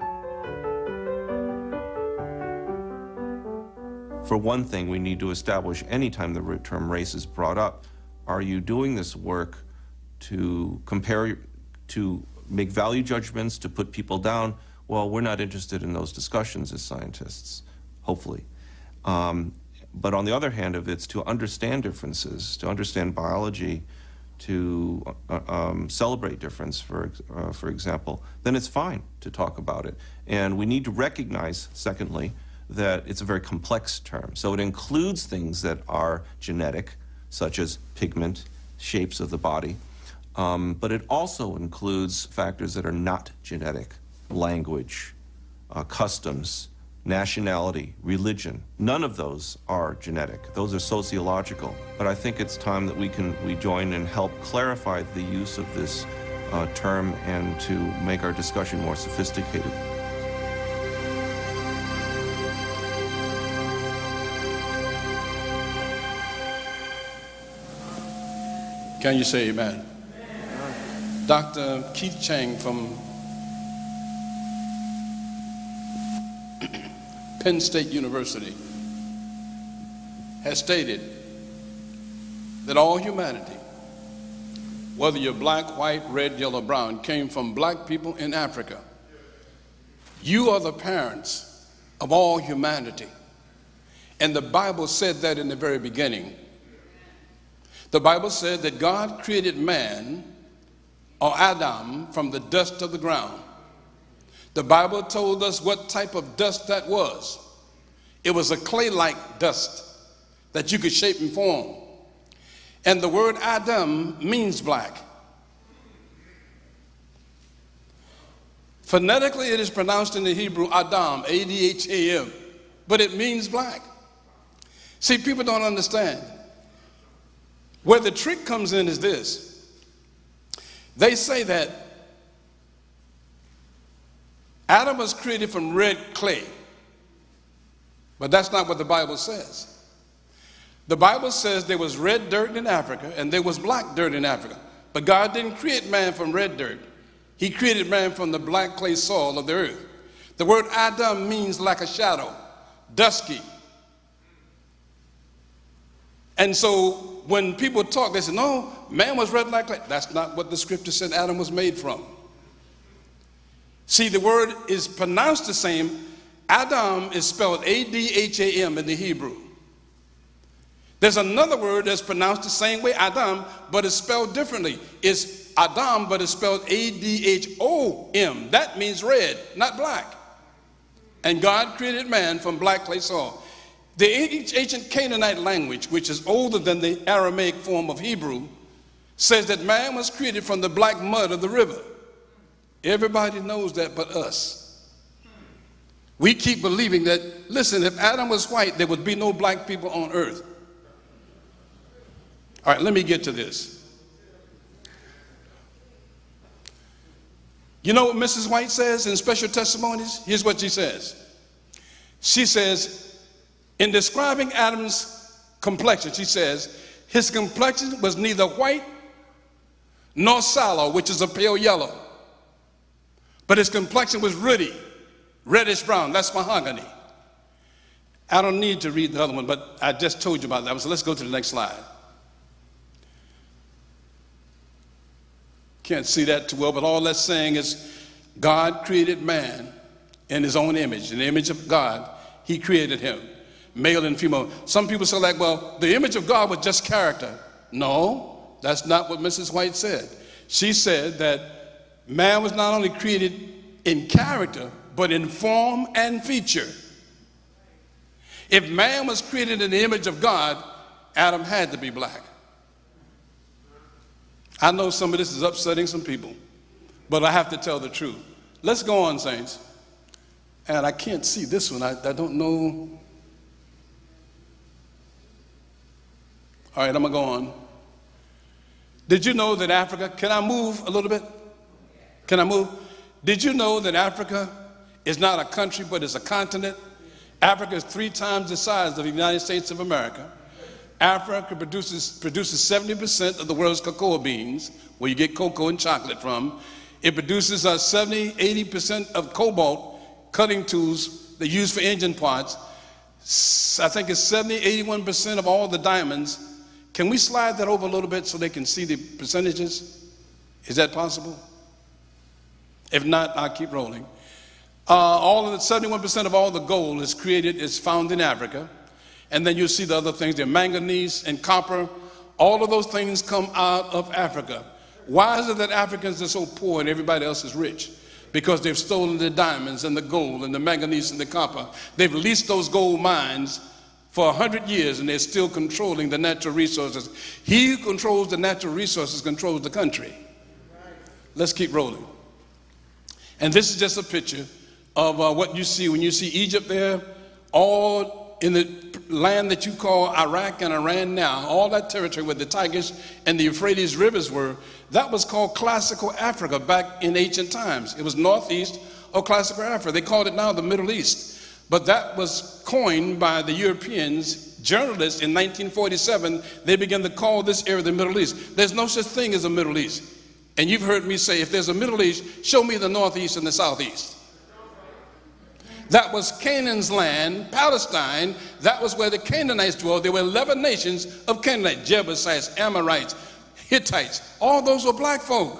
For one thing, we need to establish anytime the term race is brought up, are you doing this work to compare, to make value judgments, to put people down? Well, we're not interested in those discussions as scientists, hopefully. But on the other hand, if it's to understand differences, to understand biology, to celebrate difference, for example, then it's fine to talk about it. And we need to recognize, secondly, that it's a very complex term. So it includes things that are genetic, such as pigment, shapes of the body, but it also includes factors that are not genetic, language, customs, nationality, religion. None of those are genetic. Those are sociological. But I think it's time that we join and help clarify the use of this term and to make our discussion more sophisticated. Can you say amen? Amen. Dr. Keith Chang from Penn State University has stated that all humanity, whether you're black, white, red, yellow, brown, came from black people in Africa. You are the parents of all humanity. And the Bible said that in the very beginning. The Bible said that God created man, or Adam, from the dust of the ground. The Bible told us what type of dust that was. It was a clay-like dust that you could shape and form. And the word Adam means black. Phonetically, it is pronounced in the Hebrew Adam, A-D-H-A-M, but it means black. See, people don't understand. Where the trick comes in is this. They say that Adam was created from red clay, but that's not what the Bible says. The Bible says there was red dirt in Africa and there was black dirt in Africa, but God didn't create man from red dirt. He created man from the black clay soil of the earth. The word Adam means like a shadow, dusky. And so when people talk, they say, no, man was red like clay. That's not what the scripture said Adam was made from. See, the word is pronounced the same. Adam is spelled A-D-H-A-M in the Hebrew. There's another word that's pronounced the same way, Adam, but it's spelled differently. It's Adam, but it's spelled A-D-H-O-M. That means red, not black. And God created man from black clay soil. The ancient Canaanite language, which is older than the Aramaic form of Hebrew, says that man was created from the black mud of the river. Everybody knows that but us. We keep believing that, listen, if Adam was white, there would be no black people on earth. All right, let me get to this. You know what Mrs. White says in Special Testimonies? Here's what she says. She says, in describing Adam's complexion, she says, his complexion was neither white nor sallow, which is a pale yellow, but his complexion was ruddy, reddish brown. That's mahogany. I don't need to read the other one, but I just told you about that one, so let's go to the next slide. Can't see that too well, but all that's saying is God created man in his own image. In the image of God, he created him, male and female. Some people say like, well, the image of God was just character. No, that's not what Mrs. White said. She said that man was not only created in character, but in form and feature. If man was created in the image of God, Adam had to be black. I know some of this is upsetting some people, but I have to tell the truth. Let's go on, saints. And I can't see this one. I don't know. All right, I'm going to go on. Did you know that Africa, can I move a little bit? Can I move? Did you know that Africa is not a country, but it's a continent? Africa is 3 times the size of the United States of America. Africa produces 70% of the world's cocoa beans, where you get cocoa and chocolate from. It produces 70, 80% of cobalt cutting tools they use for engine parts. I think it's 70, 81% of all the diamonds. Can we slide that over a little bit so they can see the percentages? Is that possible? If not, I'll keep rolling. All of the 71% of all the gold is found in Africa. And then you'll see the other things there, manganese and copper. All of those things come out of Africa. Why is it that Africans are so poor and everybody else is rich? Because they've stolen the diamonds and the gold and the manganese and the copper. They've leased those gold mines for 100 years and they're still controlling the natural resources. He who controls the natural resources controls the country. Let's keep rolling. And this is just a picture of what you see when you see Egypt there, all in the land that you call Iraq and Iran now, all that territory where the Tigris and the Euphrates rivers were, that was called classical Africa back in ancient times. It was northeast of classical Africa. They called it now the Middle East. But that was coined by the Europeans, journalists in 1947. They began to call this area the Middle East. There's no such thing as a Middle East. And you've heard me say, if there's a Middle East, show me the northeast and the southeast. That was Canaan's land, Palestine. That was where the Canaanites dwelled. There were 11 nations of Canaanites, Jebusites, Amorites, Hittites. All those were black folk.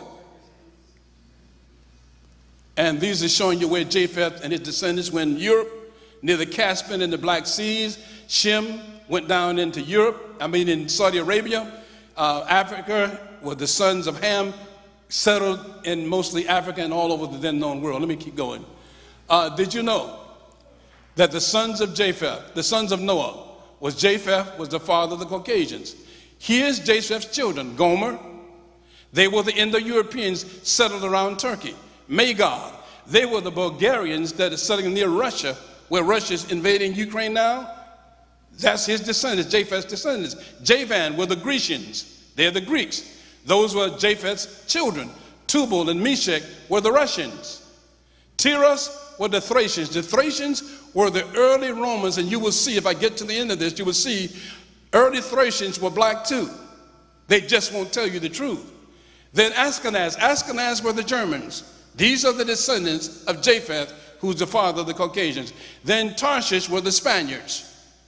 And these are showing you where Japheth and his descendants went in Europe, near the Caspian and the Black Seas. Shem went down into in Saudi Arabia. Africa, where the sons of Ham settled in mostly Africa and all over the then known world. Let me keep going. Did you know that the sons of Japheth, the sons of Noah, Japheth was the father of the Caucasians. Here's Japheth's children, Gomer. They were the Indo-Europeans settled around Turkey. Magog, they were the Bulgarians that are settling near Russia, where Russia's invading Ukraine now. That's his descendants, Japheth's descendants. Javan were the Grecians. They're the Greeks. Those were Japheth's children. Tubal and Meshech were the Russians. Tiras were the Thracians. The Thracians were the early Romans, and you will see, if I get to the end of this, you will see early Thracians were black too. They just won't tell you the truth. Then Ashkenaz were the Germans. These are the descendants of Japheth, who's the father of the Caucasians. Then Tarshish were the Spaniards.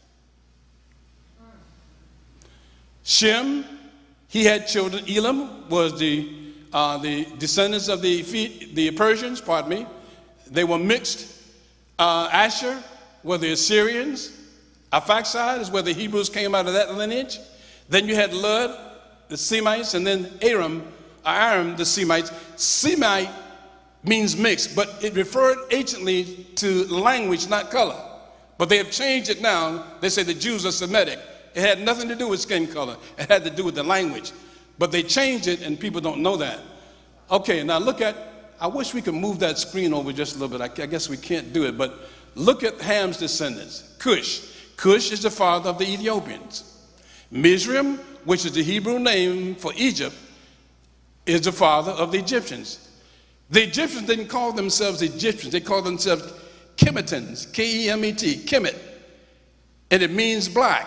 Shem, he had children. Elam was the descendants of the Persians, pardon me. They were mixed. Asher were the Assyrians. Arphaxad is where the Hebrews came out of that lineage. Then you had Lud, the Semites, and then Aram, the Semites. Semite means mixed, but it referred anciently to language, not color. But they have changed it now. They say the Jews are Semitic. It had nothing to do with skin color. It had to do with the language. But they changed it, and people don't know that. Okay, now look at, I wish we could move that screen over just a little bit. I guess we can't do it, but look at Ham's descendants. Cush. Cush is the father of the Ethiopians. Mizraim, which is the Hebrew name for Egypt, is the father of the Egyptians. The Egyptians didn't call themselves Egyptians. They called themselves Kemetans, K-E-M-E-T, Kemet. And it means black.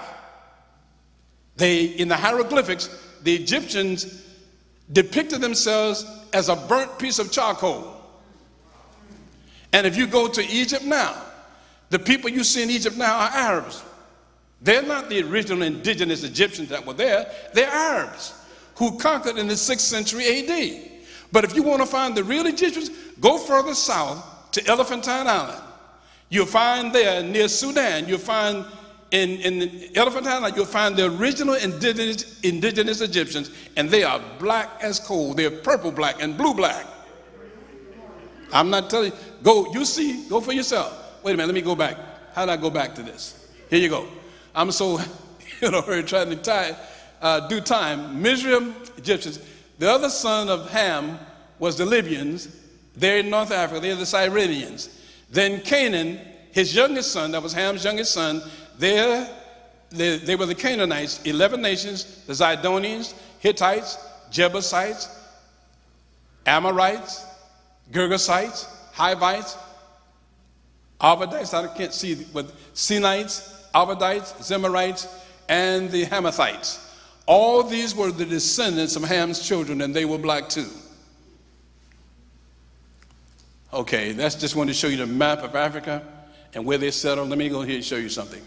In the hieroglyphics, the Egyptians depicted themselves as a burnt piece of charcoal. And if you go to Egypt now, the people you see in Egypt now are Arabs. They're not the original indigenous Egyptians that were there. They're Arabs who conquered in the 6th century AD. But if you want to find the real Egyptians, go further south to Elephantine Island. You'll find there near Sudan, you'll find in Elephantine Island, you'll find the original indigenous Egyptians, and they are black as coal. They're purple black and blue black. I'm not telling you. Go for yourself. Wait a minute, let me go back. How did I go back to this? Here you go. I'm so, trying to do time. Mizraim, Egyptians. The other son of Ham was the Libyans. They're in North Africa. They're the Cyrenians. Then Canaan, his youngest son, that was Ham's youngest son, they were the Canaanites, 11 nations, the Zidonians, Hittites, Jebusites, Amorites, Girgasites, Hivites, Arvadites, I can't see, but Sinites, Arvadites, Zemarites, and the Hamathites. All these were the descendants of Ham's children, and they were black too. Okay, that's just wanted to show you the map of Africa and where they settled. Let me go here and show you something.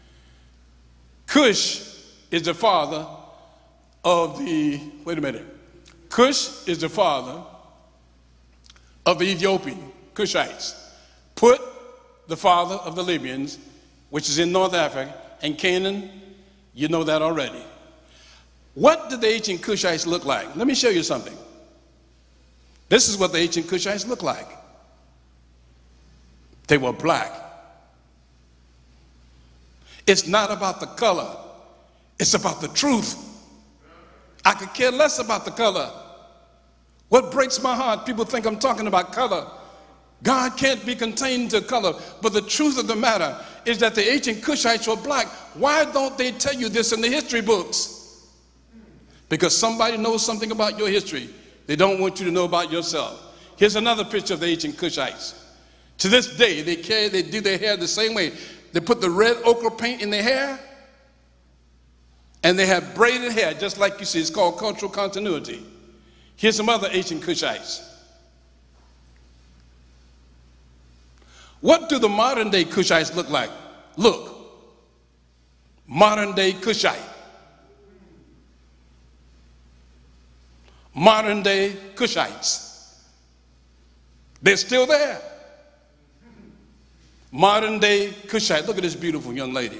Cush is the father of the, wait a minute. Cush is the father of the Ethiopian Cushites. Put the father of the Libyans, which is in North Africa, and Canaan, you know that already. What did the ancient Cushites look like? Let me show you something. This is what the ancient Cushites look like. They were black. It's not about the color. It's about the truth. I could care less about the color. What breaks my heart, people think I'm talking about color. God can't be contained to color. But the truth of the matter is that the ancient Cushites were black. Why don't they tell you this in the history books? Because somebody knows something about your history. They don't want you to know about yourself. Here's another picture of the ancient Cushites. To this day, they do their hair the same way. They put the red ochre paint in their hair, and they have braided hair, just like you see. It's called cultural continuity. Here's some other ancient Cushites. What do the modern day Cushites look like? Look, modern day Cushite. Modern day Cushites. They're still there. Modern day Cushite. Look at this beautiful young lady.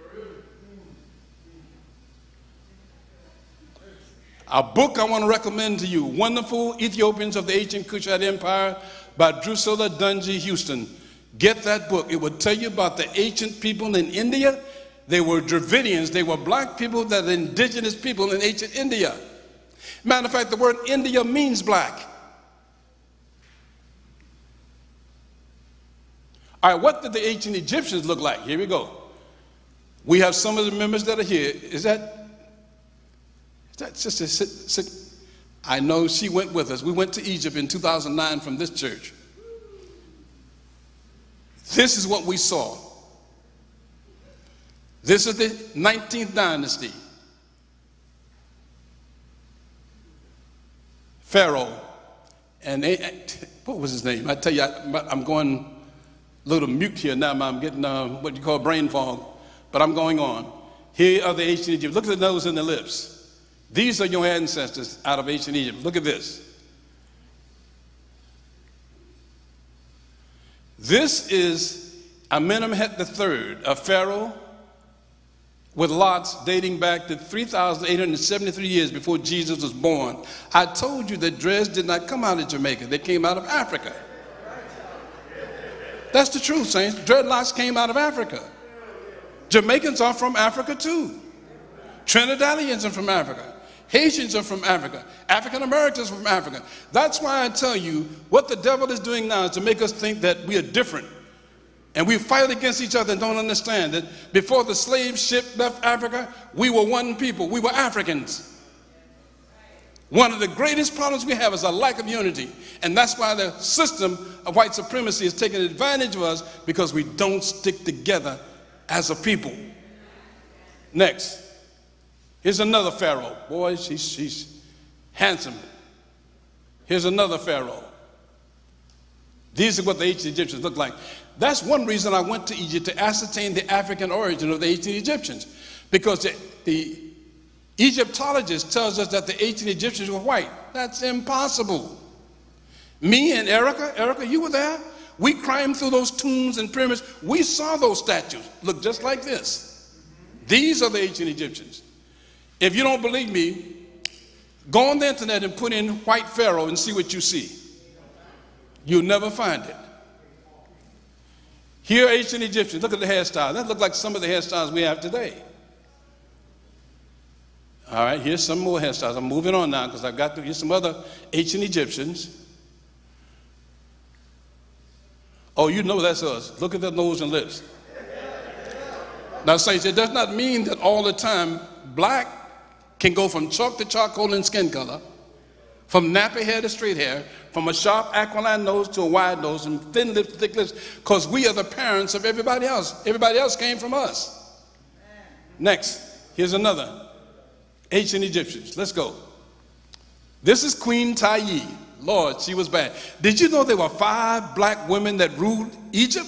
A book I want to recommend to you, Wonderful Ethiopians of the Ancient Cushite Empire by Drusilla Dunjee Houston. Get that book. It will tell you about the ancient people in India. They were Dravidians. They were black people that are indigenous people in ancient India. Matter of fact, the word India means black. All right, what did the ancient Egyptians look like? Here we go. We have some of the members that are here. Is that Sister? I know she went with us. We went to Egypt in 2009 from this church. This is what we saw. This is the 19th dynasty. Pharaoh. And what was his name? I tell you, I'm going a little mute here now. I'm getting what you call brain fog. But I'm going on. Here are the ancient Egyptians. Look at the nose and the lips. These are your ancestors out of ancient Egypt. Look at this. This is Amenemhet III, a pharaoh with lots dating back to 3,873 years before Jesus was born. I told you that dreads did not come out of Jamaica. They came out of Africa. That's the truth, saints. Dreadlocks came out of Africa. Jamaicans are from Africa too. Trinidadians are from Africa. Haitians are from Africa. African Americans are from Africa. That's why I tell you, what the devil is doing now is to make us think that we are different. And we fight against each other and don't understand that before the slave ship left Africa, we were one people. We were Africans. One of the greatest problems we have is a lack of unity. And that's why the system of white supremacy is taking advantage of us, because we don't stick together as a people. Next. Here's another pharaoh. Boy, she's handsome. Here's another pharaoh. These are what the ancient Egyptians look like. That's one reason I went to Egypt, to ascertain the African origin of the ancient Egyptians. Because the Egyptologist tells us that the ancient Egyptians were white. That's impossible. Me and Erica, you were there. We climbed through those tombs and pyramids. We saw those statues. Look just like this. These are the ancient Egyptians. If you don't believe me, go on the internet and put in white pharaoh and see what you see. You'll never find it. Here are ancient Egyptians. Look at the hairstyles. That look like some of the hairstyles we have today. All right, here's some more hairstyles. I'm moving on now because I've got to here's some other ancient Egyptians. Oh, you know that's us. Look at their nose and lips. Now, saints, it does not mean that all the time black can go from chalk to charcoal in skin color, from nappy hair to straight hair, from a sharp aquiline nose to a wide nose, and thin lips to thick lips, because we are the parents of everybody else. Everybody else came from us. Next. Here's another. Ancient Egyptians. Let's go. This is Queen Tayi. Lord, she was bad. Did you know there were 5 black women that ruled Egypt?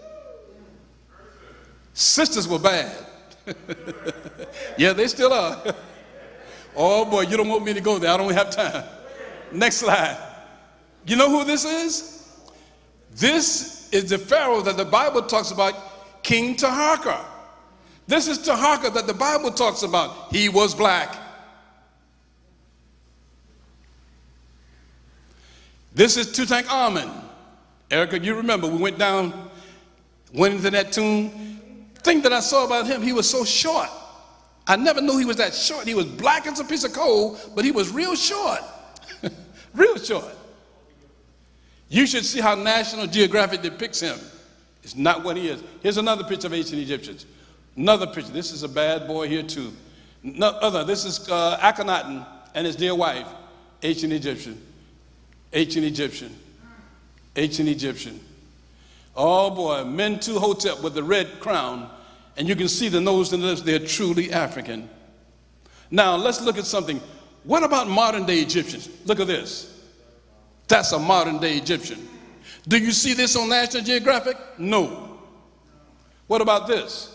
Sisters were bad. Yeah, they still are. Oh boy, you don't want me to go there. I don't have time. Next slide. You know who this is? This is the Pharaoh that the Bible talks about, King Taharka. This is Taharka that the Bible talks about. He was black. This is Tutankhamun. Erica, you remember we went into that tomb. Thing that I saw about him, he was so short. I never knew he was that short. He was black as a piece of coal, but he was real short. Real short. You should see how National Geographic depicts him. It's not what he is. Here's another picture of ancient Egyptians. Another picture. This is a bad boy here too. This is Akhenaten and his dear wife, ancient Egyptian. Ancient Egyptian. Ancient Egyptian. Oh boy, Mentuhotep with the red crown, and you can see the nose and the lips. They're truly African. Now let's look at something. What about modern day Egyptians? Look at this. That's a modern day Egyptian. Do you see this on National Geographic? No. What about this?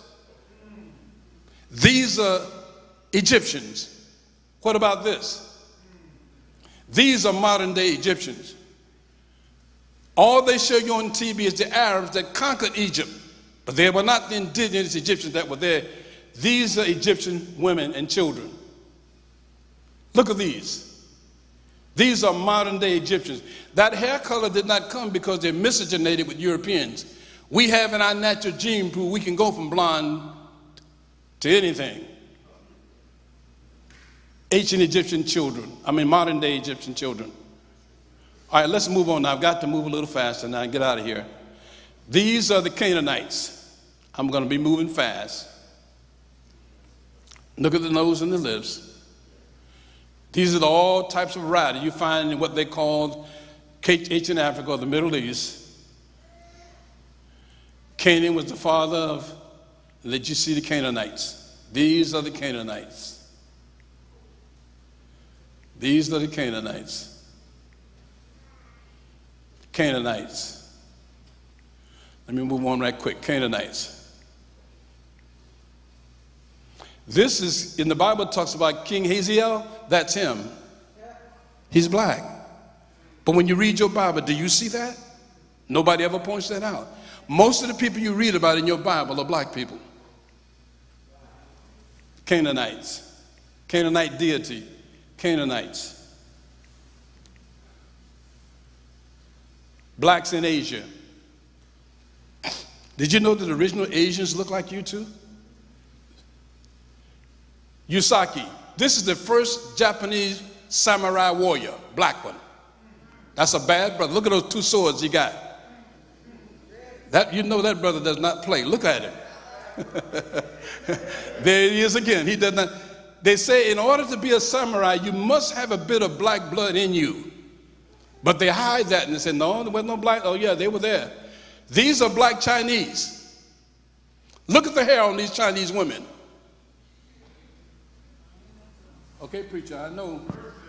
These are Egyptians. What about this? These are modern day Egyptians. All they show you on TV is the Arabs that conquered Egypt, but they were not the indigenous Egyptians that were there. These are Egyptian women and children. Look at these. These are modern day Egyptians. That hair color did not come because they're miscegenated with Europeans. We have in our natural gene pool, we can go from blonde to anything. Ancient Egyptian children, modern day Egyptian children. All right, let's move on now. I've got to move a little faster now and get out of here. These are the Canaanites. I'm going to be moving fast. Look at the nose and the lips. These are all types of variety you find in what they call ancient Africa or the Middle East. Canaan was the father of, let you see the Canaanites. These are the Canaanites. These are the Canaanites. Canaanites. Let me move on right quick. Canaanites. This is, in the Bible, it talks about King Hazael. That's him. He's black. But when you read your Bible, do you see that? Nobody ever points that out. Most of the people you read about in your Bible are black people. Canaanites. Canaanite deity. Canaanites. Blacks in Asia. Did you know that original Asians look like you too? Yusaki. This is the first Japanese samurai warrior, black one. That's a bad brother. Look at those 2 swords he got. That, you know that brother does not play. Look at him. There he is again. He does not. They say in order to be a samurai, you must have a bit of black blood in you. But they hide that and they say, no, there was no black. Oh yeah, they were there. These are black Chinese. Look at the hair on these Chinese women. Okay, preacher, I know.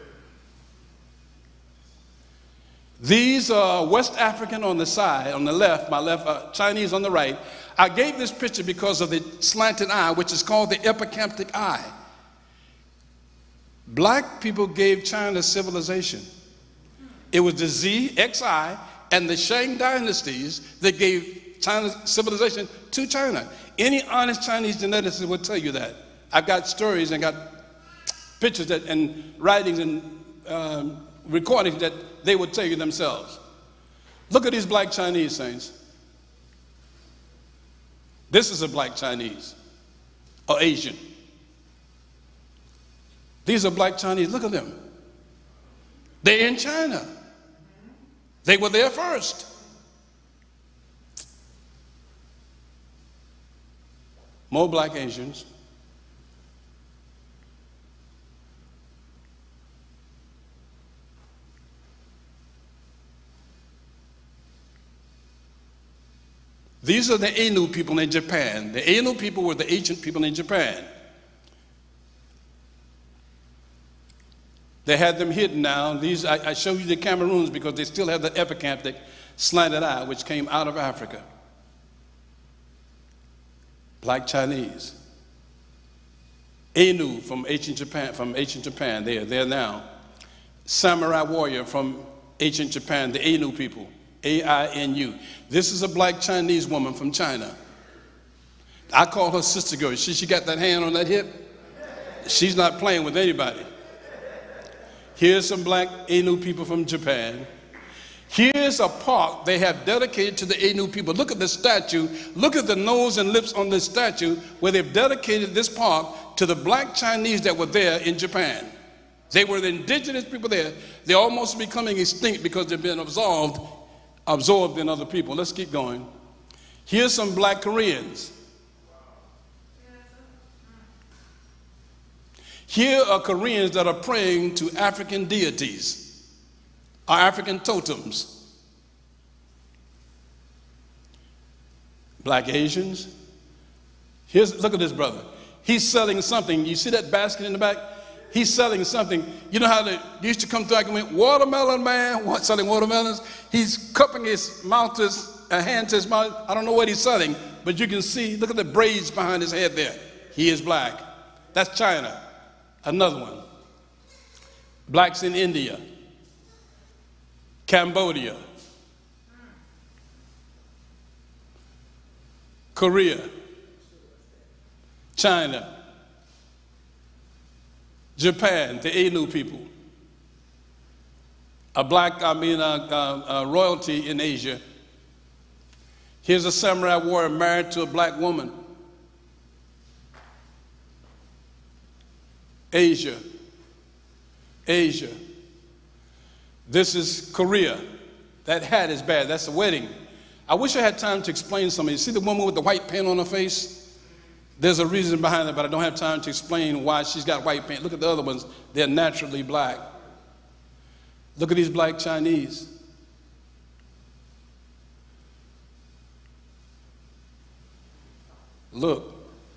These are West African on the side, on the left, my left, Chinese on the right. I gave this picture because of the slanted eye, which is called the epicamptic eye. Black people gave China civilization. It was the Xi and the Shang dynasties that gave China civilization to China. Any honest Chinese geneticist will tell you that. I've got stories and got pictures and writings and recordings that they would tell you themselves. Look at these black Chinese, saints. This is a black Chinese or Asian. These are black Chinese. Look at them. They're in China. They were there first. More black Asians. These are the Ainu people in Japan. The Ainu people were the ancient people in Japan. They had them hidden now. These, I show you the Cameroons because they still have the epicanthic slanted eye, which came out of Africa. Black Chinese. Ainu from ancient Japan, they are there now. Samurai warrior from ancient Japan, the Ainu people, A-I-N-U. This is a black Chinese woman from China. I call her sister girl. She got that hand on that hip. She's not playing with anybody. Here's some black Ainu people from Japan. Here's a park they have dedicated to the Ainu people. Look at the statue. Look at the nose and lips on this statue where they've dedicated this park to the black Chinese that were there in Japan. They were the indigenous people there. They're almost becoming extinct because they've been absorbed in other people. Let's keep going. Here's some black Koreans. Here are Koreans that are praying to African deities, or African totems. Black Asians. Look at this brother. He's selling something. You see that basket in the back? He's selling something. You know how they used to come through argument, watermelon man, selling watermelons? He's cupping his mouth, a hand to his mouth. I don't know what he's selling, but you can see, look at the braids behind his head there. He is black. That's China. Another one. Blacks in India, Cambodia, Korea, China, Japan, the Ainu people. Royalty in Asia. Here's a samurai warrior married to a black woman. Asia. This is Korea. That hat is bad. That's a wedding. I wish I had time to explain something. You see the woman with the white paint on her face? There's a reason behind it, but I don't have time to explain why she's got white paint. Look at the other ones. They're naturally black. Look at these black Chinese. Look.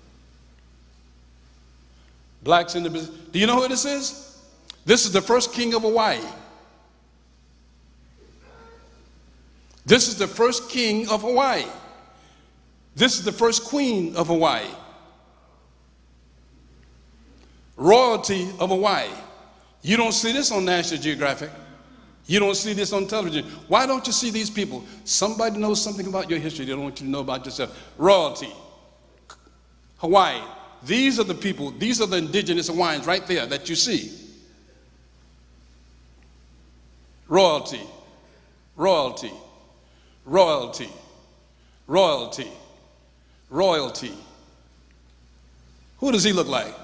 Blacks in the business. Do you know who this is? This is the first king of Hawaii. This is the first king of Hawaii. This is the first queen of Hawaii. Royalty of Hawaii. You don't see this on National Geographic. You don't see this on television. Why don't you see these people? Somebody knows something about your history they don't want you to know about yourself. Royalty. Hawaii. These are the people, these are the indigenous Hawaiians right there that you see. Royalty, royalty, royalty, royalty, royalty. Who does he look like?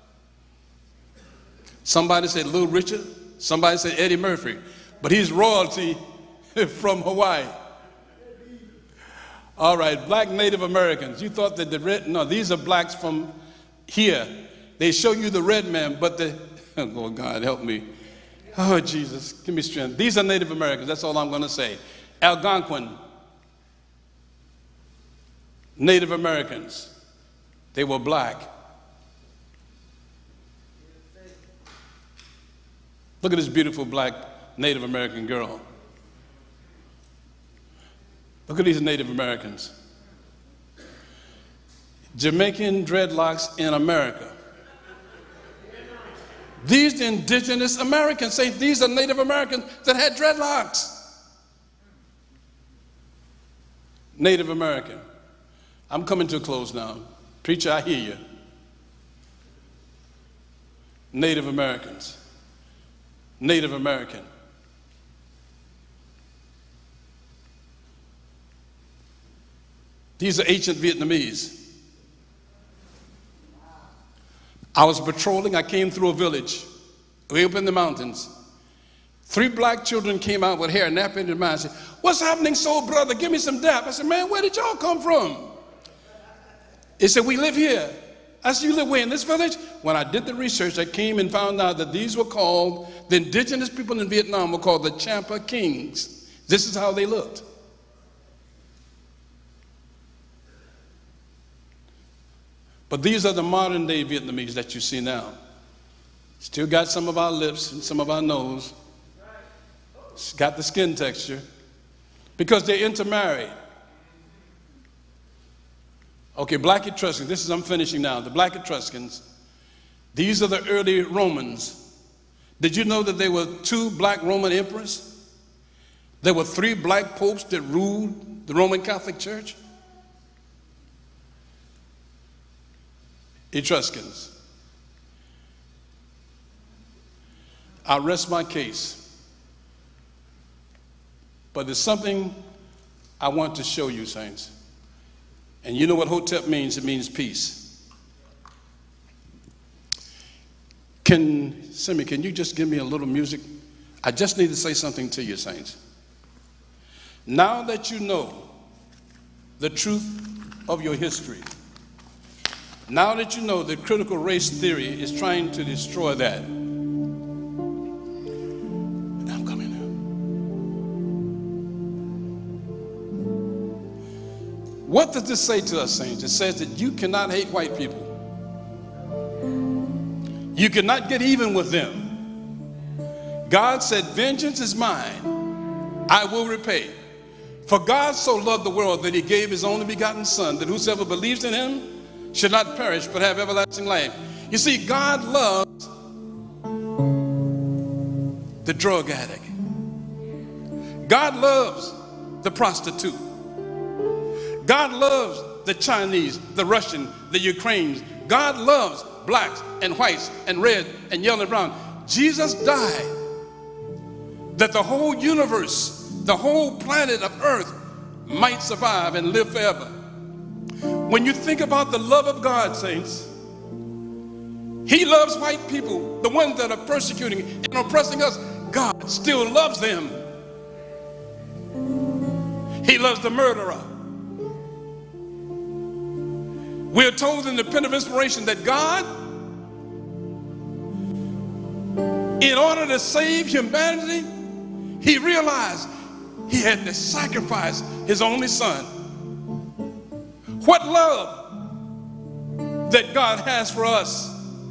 Somebody said Little Richard, somebody said Eddie Murphy, but he's royalty from Hawaii. All right, black Native Americans. You thought that no, these are blacks from here. They show you the red man, but oh God, help me. Oh Jesus, give me strength. These are Native Americans, that's all I'm going to say. Algonquin, Native Americans. They were black. Look at this beautiful black Native American girl. Look at these Native Americans. Jamaican dreadlocks in America. These indigenous Americans say these are Native Americans that had dreadlocks. Native American. I'm coming to a close now. Preacher, I hear you. Native Americans. Native American. These are ancient Vietnamese. I was patrolling, I came through a village, way up in the mountains. 3 black children came out with hair napping in their mind and said, "What's happening, soul brother? Give me some dap." I said, "Man, where did y'all come from?" They said, "We live here." I said, "You live where, in this village?" When I did the research, I came and found out that these were called, the indigenous people in Vietnam were called the Champa Kings. This is how they looked. But these are the modern day Vietnamese that you see now. Still got some of our lips and some of our nose. It's got the skin texture because they intermarried. Okay, Black Etruscans, I'm finishing now. The Black Etruscans, these are the early Romans. Did you know that there were 2 black Roman emperors? There were 3 black popes that ruled the Roman Catholic Church? Etruscans. I rest my case. But there's something I want to show you, saints. And you know what Hotep means? It means peace. Simi, can you just give me a little music? I just need to say something to you, saints. Now that you know the truth of your history, now that you know that critical race theory is trying to destroy that, I'm coming now. What does this say to us, saints? It says that you cannot hate white people. You cannot get even with them. God said, vengeance is mine, I will repay. For God so loved the world that he gave his only begotten Son, that whosoever believes in him should not perish but have everlasting life. You see, God loves the drug addict. God loves the prostitute. God loves the Chinese, the Russian, the Ukrainians. God loves blacks and whites and red and yellow and brown. Jesus died that the whole universe, the whole planet of earth might survive and live forever. When you think about the love of God, saints, he loves white people, the ones that are persecuting and oppressing us. God still loves them. He loves the murderer. We're told in the Pen of Inspiration that God, in order to save humanity, he realized he had to sacrifice his only Son. What love that God has for us.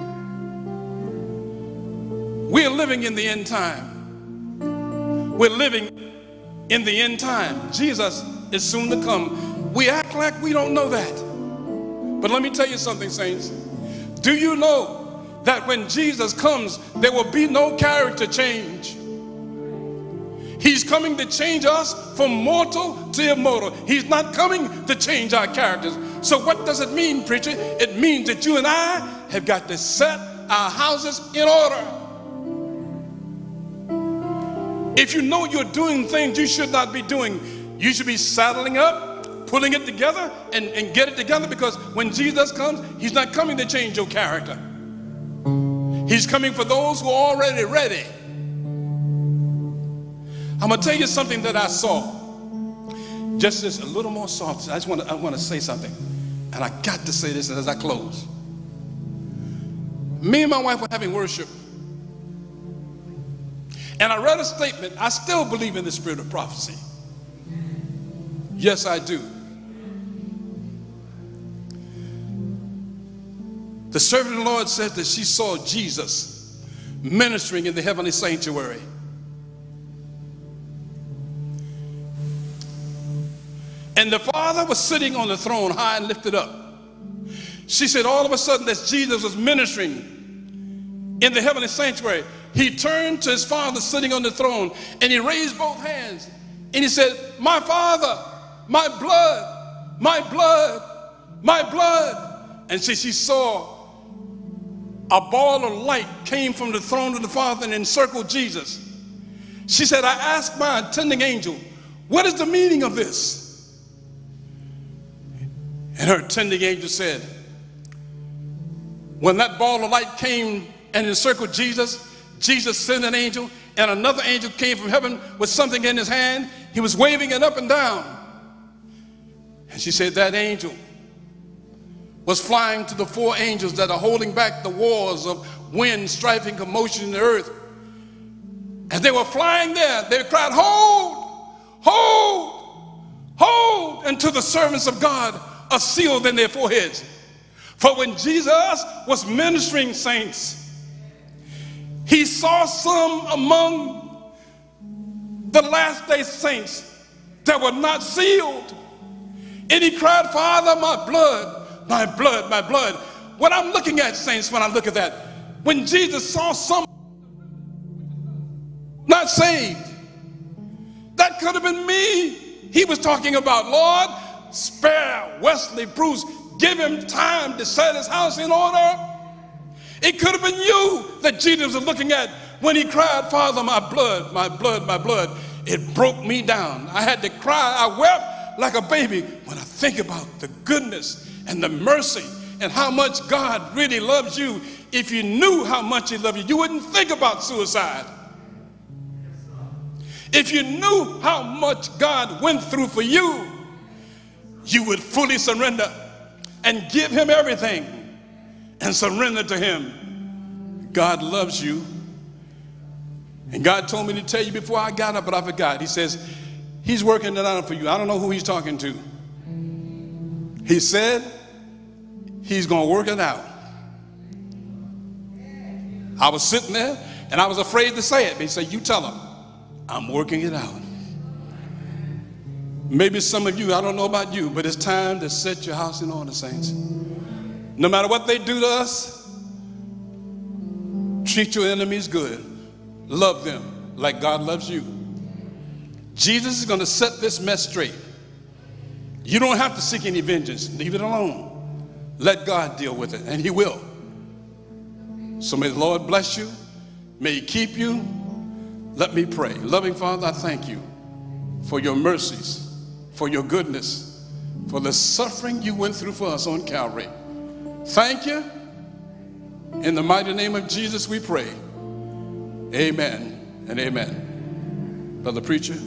We're living in the end time. We're living in the end time. Jesus is soon to come. We act like we don't know that. But let me tell you something, saints. Do you know that when Jesus comes, there will be no character change? He's coming to change us from mortal to immortal. He's not coming to change our characters. So what does it mean, preacher? It means that you and I have got to set our houses in order. If you know you're doing things you should not be doing, you should be saddling up, pulling it together, and get it together, because when Jesus comes, he's not coming to change your character. He's coming for those who are already ready. I'm going to tell you something that I saw. Just this a little more soft. I want to say something. And I got to say this as I close. Me and my wife were having worship. And I read a statement. I still believe in the spirit of prophecy. Yes, I do. The servant of the Lord said that she saw Jesus ministering in the heavenly sanctuary. And the Father was sitting on the throne, high and lifted up. She said all of a sudden, as Jesus was ministering in the heavenly sanctuary, he turned to his Father sitting on the throne, and he raised both hands, and he said, "My Father, my blood, my blood, my blood." And she saw a ball of light came from the throne of the Father and encircled Jesus. She said, "I asked my attending angel, what is the meaning of this?" And her attending angel said, when that ball of light came and encircled Jesus, Jesus sent an angel, and another angel came from heaven with something in his hand. He was waving it up and down. And she said that angel was flying to the 4 angels that are holding back the wars of wind, strife, and commotion in the earth. As they were flying there, they cried, "Hold, hold, hold," unto the servants of God are sealed in their foreheads. For when Jesus was ministering, saints, He saw some among the last day saints that were not sealed. And he cried, Father, my blood, my blood, my blood. What I'm looking at, saints, when I look at that, when Jesus saw some not saved, that could have been me. He was talking about, Lord, spare Wesley Bruce. Give him time to set his house in order. It could have been you that Jesus was looking at when he cried, Father, my blood, my blood, my blood. It broke me down. I had to cry. I wept like a baby when I think about the goodness and the mercy and how much God really loves you. If you knew how much he loved you, you wouldn't think about suicide. If you knew how much God went through for you, you would fully surrender and give him everything and surrender to him. God loves you. And God told me to tell you before I got up, but I forgot. He says, he's working it out for you. I don't know who he's talking to. He said, he's going to work it out. I was sitting there, and I was afraid to say it. But he said, you tell him, I'm working it out. Maybe some of you, I don't know about you, but it's time to set your house in order, saints. No matter what they do to us, treat your enemies good. Love them like God loves you. Jesus is going to set this mess straight. You don't have to seek any vengeance. Leave it alone. Let God deal with it, and he will. So may the Lord bless you. May he keep you. Let me pray. Loving Father, I thank you for your mercies, for your goodness, for the suffering you went through for us on Calvary. Thank you. In the mighty name of Jesus we pray. Amen and amen. Brother Preacher.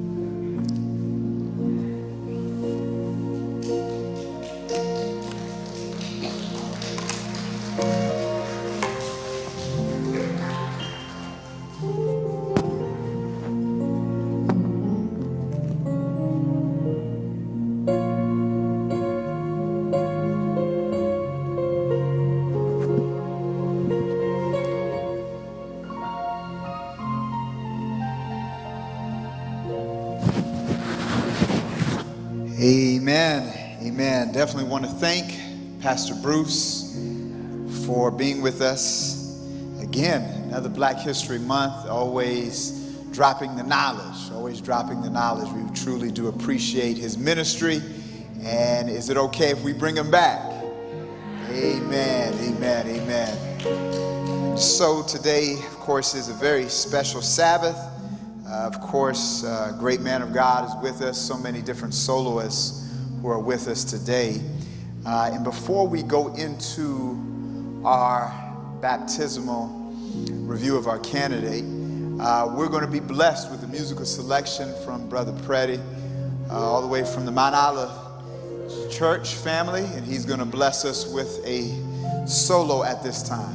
Amen. Amen. Definitely want to thank Pastor Bruce for being with us. Again, another Black History Month, always dropping the knowledge, always dropping the knowledge. We truly do appreciate his ministry. And is it okay if we bring him back? Amen. Amen. Amen. So today, of course, is a very special Sabbath. Of course, a great man of God is with us, so many different soloists who are with us today. And before we go into our baptismal review of our candidate, we're going to be blessed with a musical selection from Brother Preddy, all the way from the Mount Olive Church family, and he's going to bless us with a solo at this time.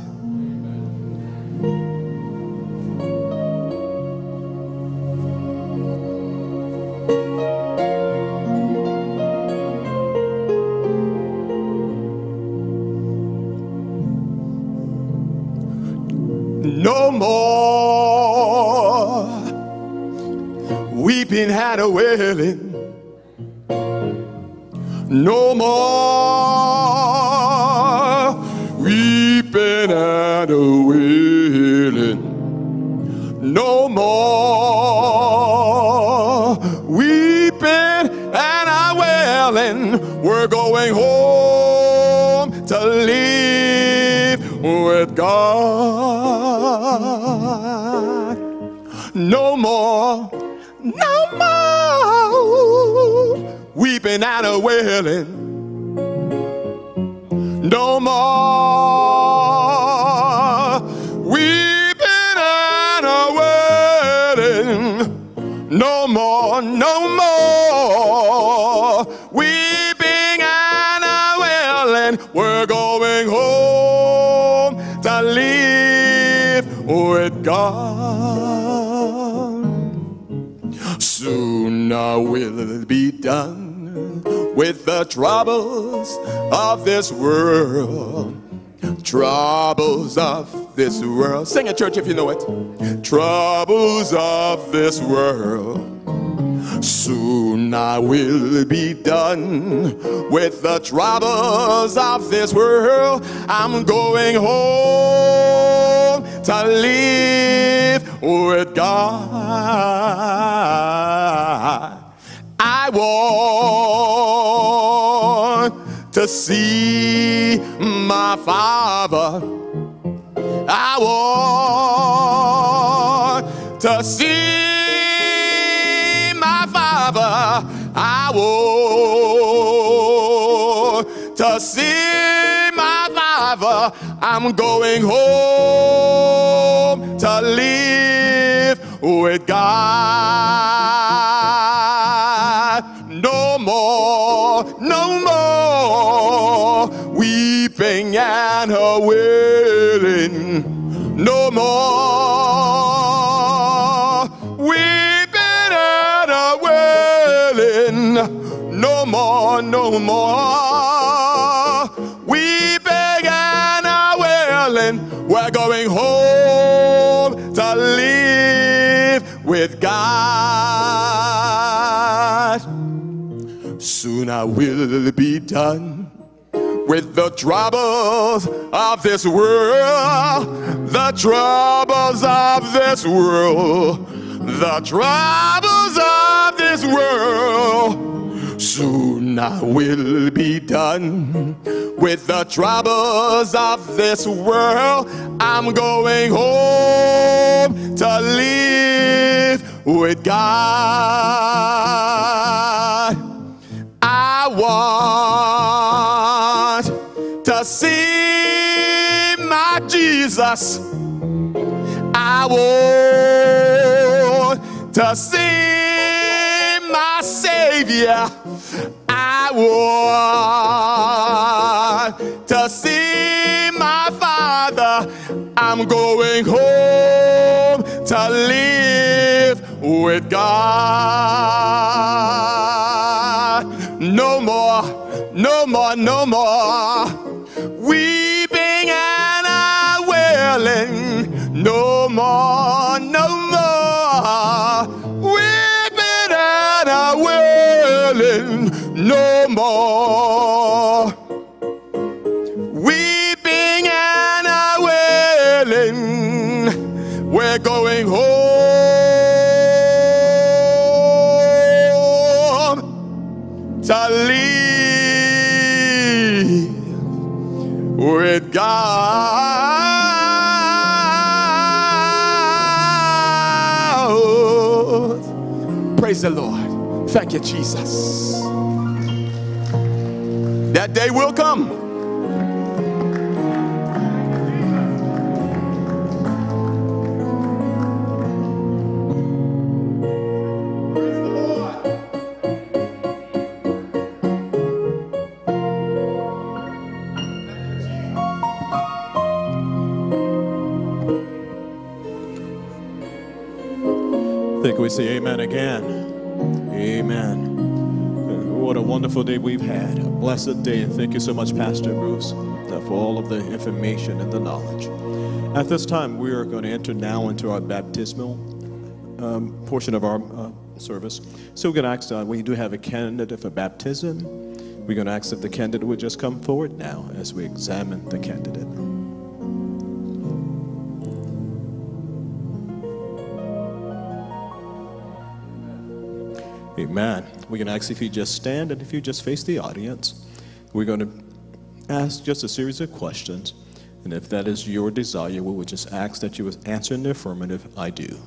No more weeping at a wedding. No more weeping at a wedding. No more weeping and a wailing. We're going home to live with God. No more, no more weeping and a wailing. No more weeping and a wailing. No more, no more weeping and a wailing. We're going home to live with God. Soon I will be done with the troubles of this world, troubles of this world. Sing it, church, if you know it. Troubles of this world. Soon I will be done with the troubles of this world. I'm going home to live with God. I want to see my Father. I want to see my Father. I want to see my Father. I'm going home to live with God. No more, no more weeping and wailing. No more weeping and wailing. No more, no more weeping and wailing. We're going home to live with God. Soon I will be done with the troubles of this world. The troubles of this world. The troubles of this world. Soon I will be done with the troubles of this world. I'm going home to live with God. I want to see my Jesus. I want to see my Savior. I want to see my Father. I'm going home to live with God. No more, no more, no more weeping and wailing. No more, no more weeping and wailing. No more weeping and wailing. We're going home to live with God. Praise the Lord. Thank you, Jesus. That day will come. I think we say amen again. Amen. What a wonderful day we've had. A blessed day. And thank you so much, Pastor Bruce, for all of the information and the knowledge. At this time, we are going to enter now into our baptismal portion of our service. So we're going to ask, we do have a candidate for baptism. We're going to ask if the candidate would just come forward now as we examine the candidate. Amen. We're going to ask if you just stand and if you just face the audience. We're going to ask just a series of questions. And if that is your desire, we would just ask that you would answer in the affirmative, I do.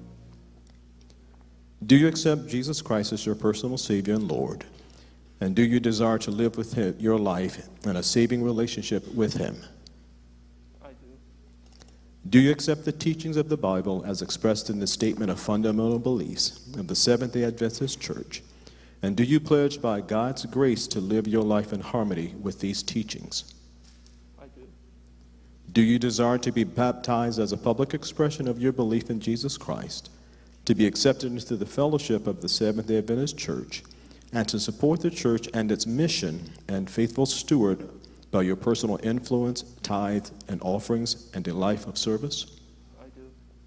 Do you accept Jesus Christ as your personal Savior and Lord? And do you desire to live with your life in a saving relationship with Him? I do. Do you accept the teachings of the Bible as expressed in the Statement of Fundamental Beliefs of the Seventh-day Adventist Church? And do you pledge by God's grace to live your life in harmony with these teachings? I do. Do you desire to be baptized as a public expression of your belief in Jesus Christ, to be accepted into the fellowship of the Seventh-day Adventist Church, and to support the church and its mission and faithful steward by your personal influence, tithe, and offerings, and a life of service? I do.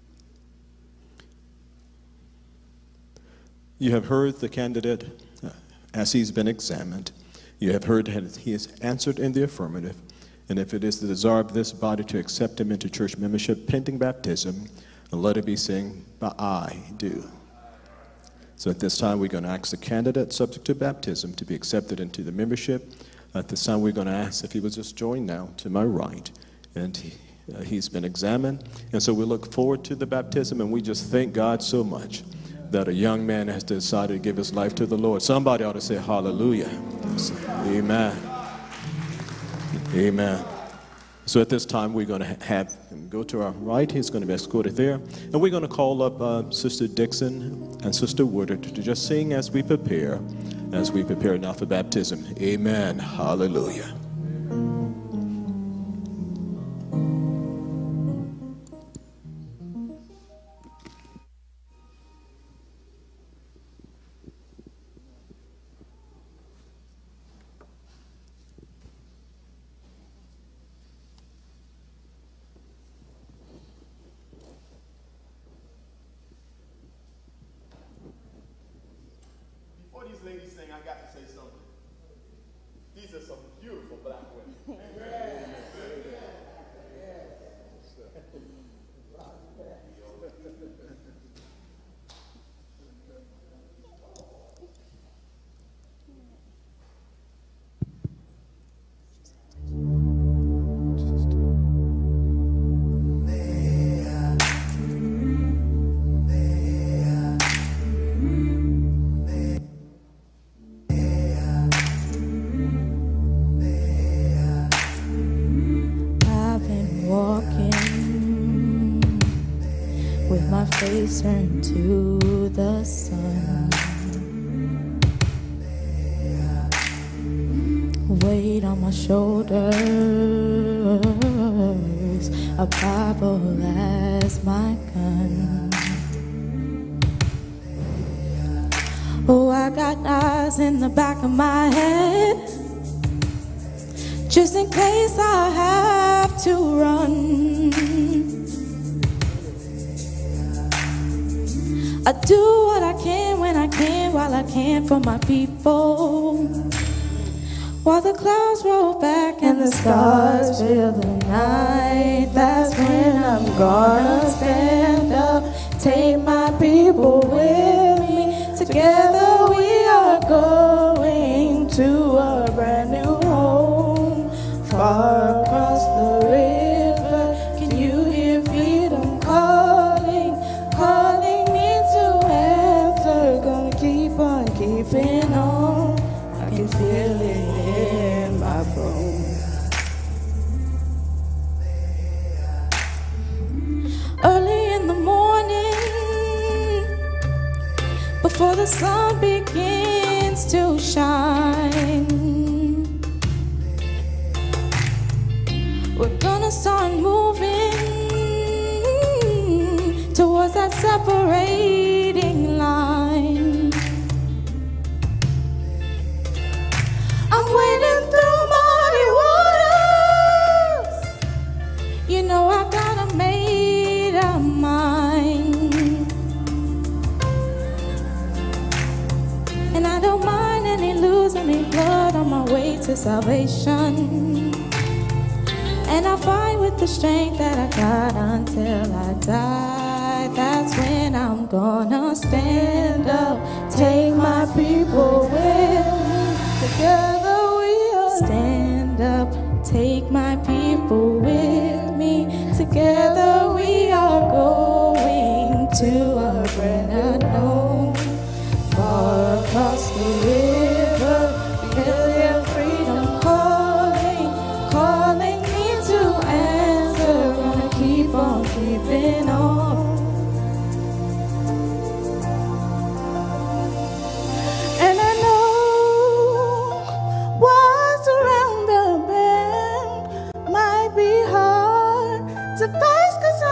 You have heard the candidate as he's been examined. You have heard that he has answered in the affirmative. And if it is the desire of this body to accept him into church membership pending baptism, let it be saying, I do. So at this time, we're going to ask the candidate subject to baptism to be accepted into the membership. At this time, we're going to ask if he would just join now to my right. And he's been examined. And so we look forward to the baptism, and we just thank God so much that a young man has decided to give his life to the Lord. Somebody ought to say hallelujah. Amen. Amen. So at this time, we're going to have him go to our right. He's going to be escorted there. And we're going to call up Sister Dixon and Sister Woodard to just sing as we prepare now for baptism. Amen. Hallelujah. Before these ladies sing, I got to say something. These are some beautiful black women. Face turned to the sun. Weight on my shoulders, a Bible as my gun. Oh, I got eyes in the back of my head, just in case I have to run. I do what I can when I can, while I can for my people. While the clouds roll back and the stars fill the night, that's when I'm gonna stand up, take my people with me. Together we are going to a brand new home, far across the river. Can you hear freedom calling, calling me to answer? Gonna keep on keeping on, I can feel it in my bones. Early in the morning, before the sun begins to shine, we're gonna start moving towards that separating line. I'm wading through muddy waters, you know I got a made up mind, and I don't mind any losing any blood on my way to salvation. And I fight with the strength that I got until I die. That's when I'm gonna stand up, take my people with me. Together we are. Stand up, take my people with me. Together we are going to a brand unknown, far across the river. We hear freedom calling, calling me to answer. Gonna keep on keeping on. And I know what's around the bend might be hard to face, 'cause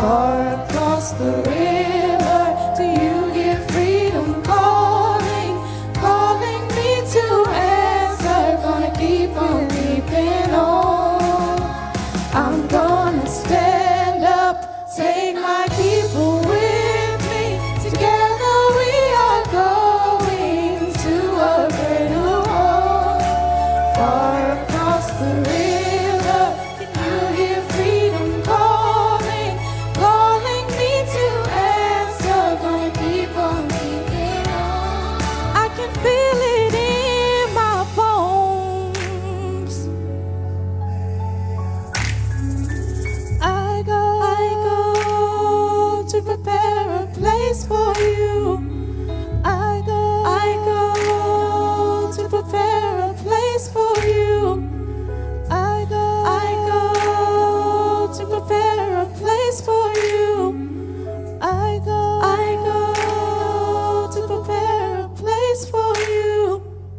far across the river. Do you hear freedom calling, calling me to answer? Gonna keep on keeping on. I'm gonna stand up, take my people with me. Together we are going to a greater home. Far across the river, can you hear freedom calling, calling me to answer? Gonna keep on keeping on. I can feel it in my bones. I go to prepare a place for you. I go to prepare a place for you. I go to prepare a place for you. I go to prepare a place for you.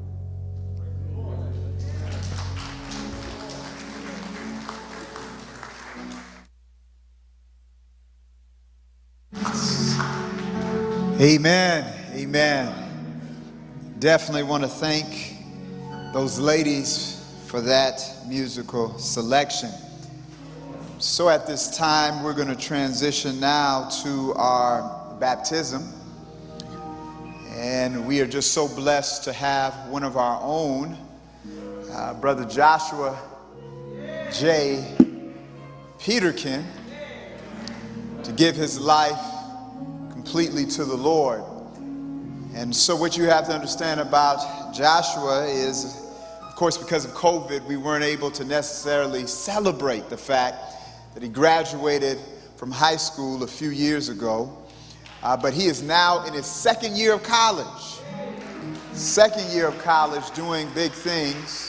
Amen. Amen. Definitely want to thank those ladies for that musical selection. So at this time, we're going to transition now to our baptism. And we are just so blessed to have one of our own, Brother Joshua J. Peterkin, to give his life completely to the Lord. And so what you have to understand about Joshua is, of course, because of COVID, we weren't able to necessarily celebrate the fact that he graduated from high school a few years ago. But he is now in his second year of college. Second year of college, doing big things.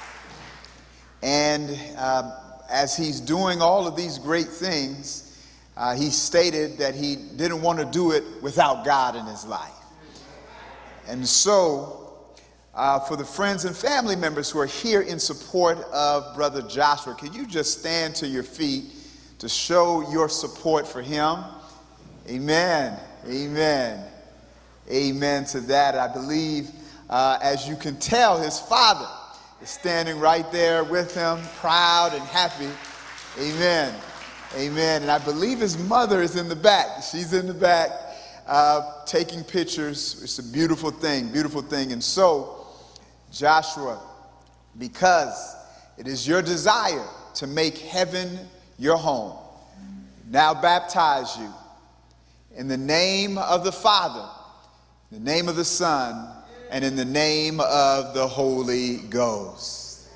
And as he's doing all of these great things, he stated that he didn't want to do it without God in his life. And so, for the friends and family members who are here in support of Brother Joshua, can you just stand to your feet to show your support for him? Amen. Amen. Amen to that. I believe, as you can tell, his father is standing right there with him, proud and happy. Amen. Amen. And I believe his mother is in the back. She's in the back taking pictures. It's a beautiful thing, beautiful thing. And so, Joshua, because it is your desire to make heaven your home, now baptize you in the name of the Father, in the name of the Son, and in the name of the Holy Ghost.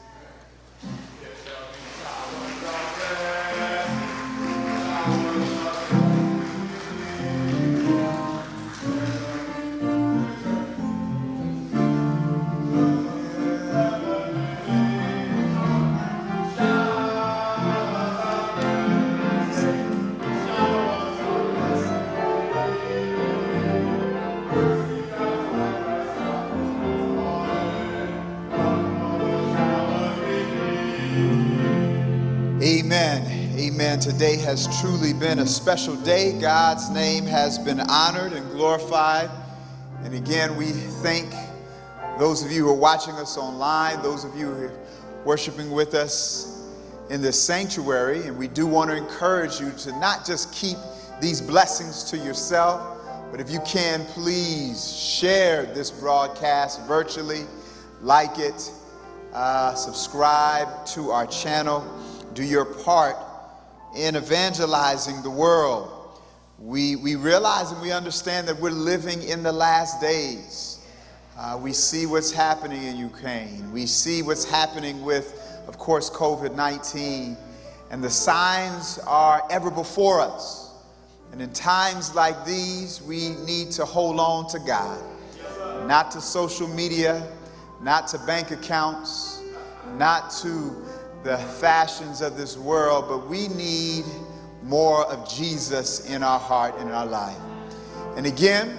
Amen. Amen. Today has truly been a special day. God's name has been honored and glorified. And again, we thank those of you who are watching us online, those of you who are worshiping with us in this sanctuary. And we do want to encourage you to not just keep these blessings to yourself, but if you can, please share this broadcast virtually, like it, subscribe to our channel. Do your part in evangelizing the world. We realize and we understand that we're living in the last days. We see what's happening in Ukraine. We see what's happening with, of course, COVID-19. And the signs are ever before us. And in times like these, we need to hold on to God. Not to social media, not to bank accounts, not to the fashions of this world, but we need more of Jesus in our heart and in our life. And again,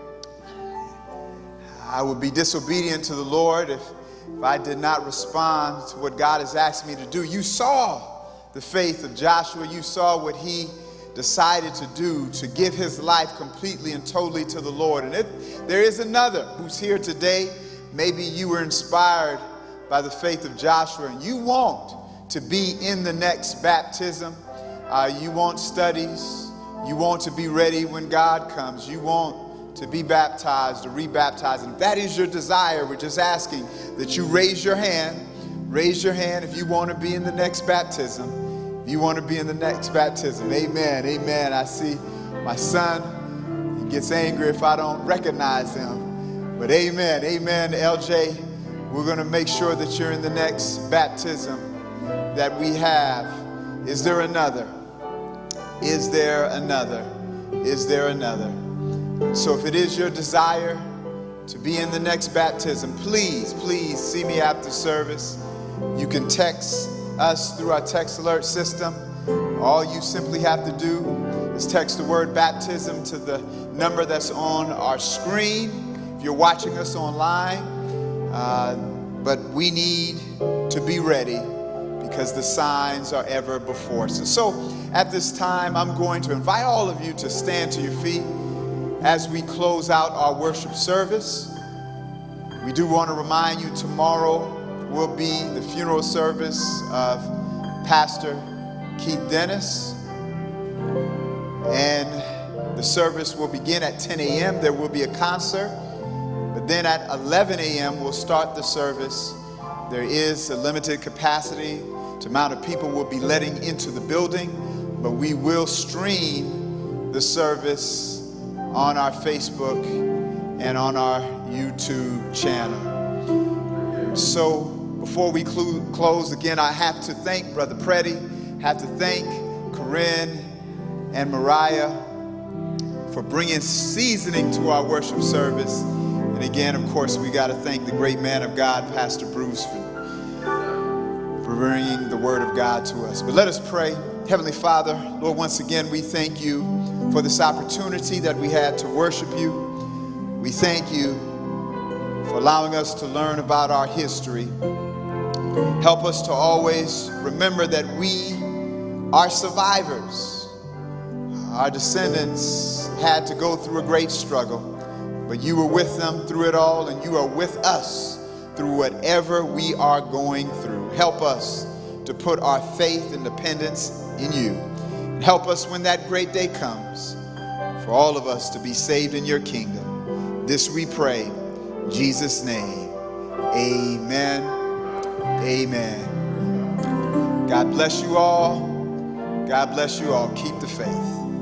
I would be disobedient to the Lord if I did not respond to what God has asked me to do. You saw the faith of Joshua. You saw what he decided to do, to give his life completely and totally to the Lord. And if there is another who's here today, maybe you were inspired by the faith of Joshua and you want to be in the next baptism. You want studies. You want to be ready when God comes. You want to be baptized or rebaptized. And if that is your desire, we're just asking that you raise your hand. Raise your hand if you want to be in the next baptism. If you want to be in the next baptism. Amen. Amen. I see my son. He gets angry if I don't recognize him. But amen. Amen, LJ. We're going to make sure that you're in the next baptism that we have. Is there another? Is there another? Is there another? So if it is your desire to be in the next baptism, please, please see me after service. You can text us through our text alert system. All you simply have to do is text the word baptism to the number that's on our screen if you're watching us online. But we need to be ready because the signs are ever before us. And so at this time, I'm going to invite all of you to stand to your feet as we close out our worship service. We do want to remind you tomorrow will be the funeral service of Pastor Keith Dennis. And the service will begin at 10 a.m. There will be a concert. But then at 11 a.m. we'll start the service. There is a limited capacity to amount of people we'll be letting into the building. But we will stream the service on our Facebook and on our YouTube channel. So before we close again, I have to thank Brother Preddy, have to thank Corinne and Mariah for bringing seasoning to our worship service. And again, of course, we got to thank the great man of God, Pastor Bruce, for bringing the word of God to us. But let us pray. Heavenly Father, Lord, once again, we thank you for this opportunity that we had to worship you. We thank you for allowing us to learn about our history. Help us to always remember that we are survivors. Our descendants had to go through a great struggle, but you were with them through it all, and you are with us through whatever we are going through. Help us to put our faith and dependence in you. Help us when that great day comes for all of us to be saved in your kingdom. This we pray in Jesus' name. Amen. Amen. God bless you all. God bless you all. Keep the faith.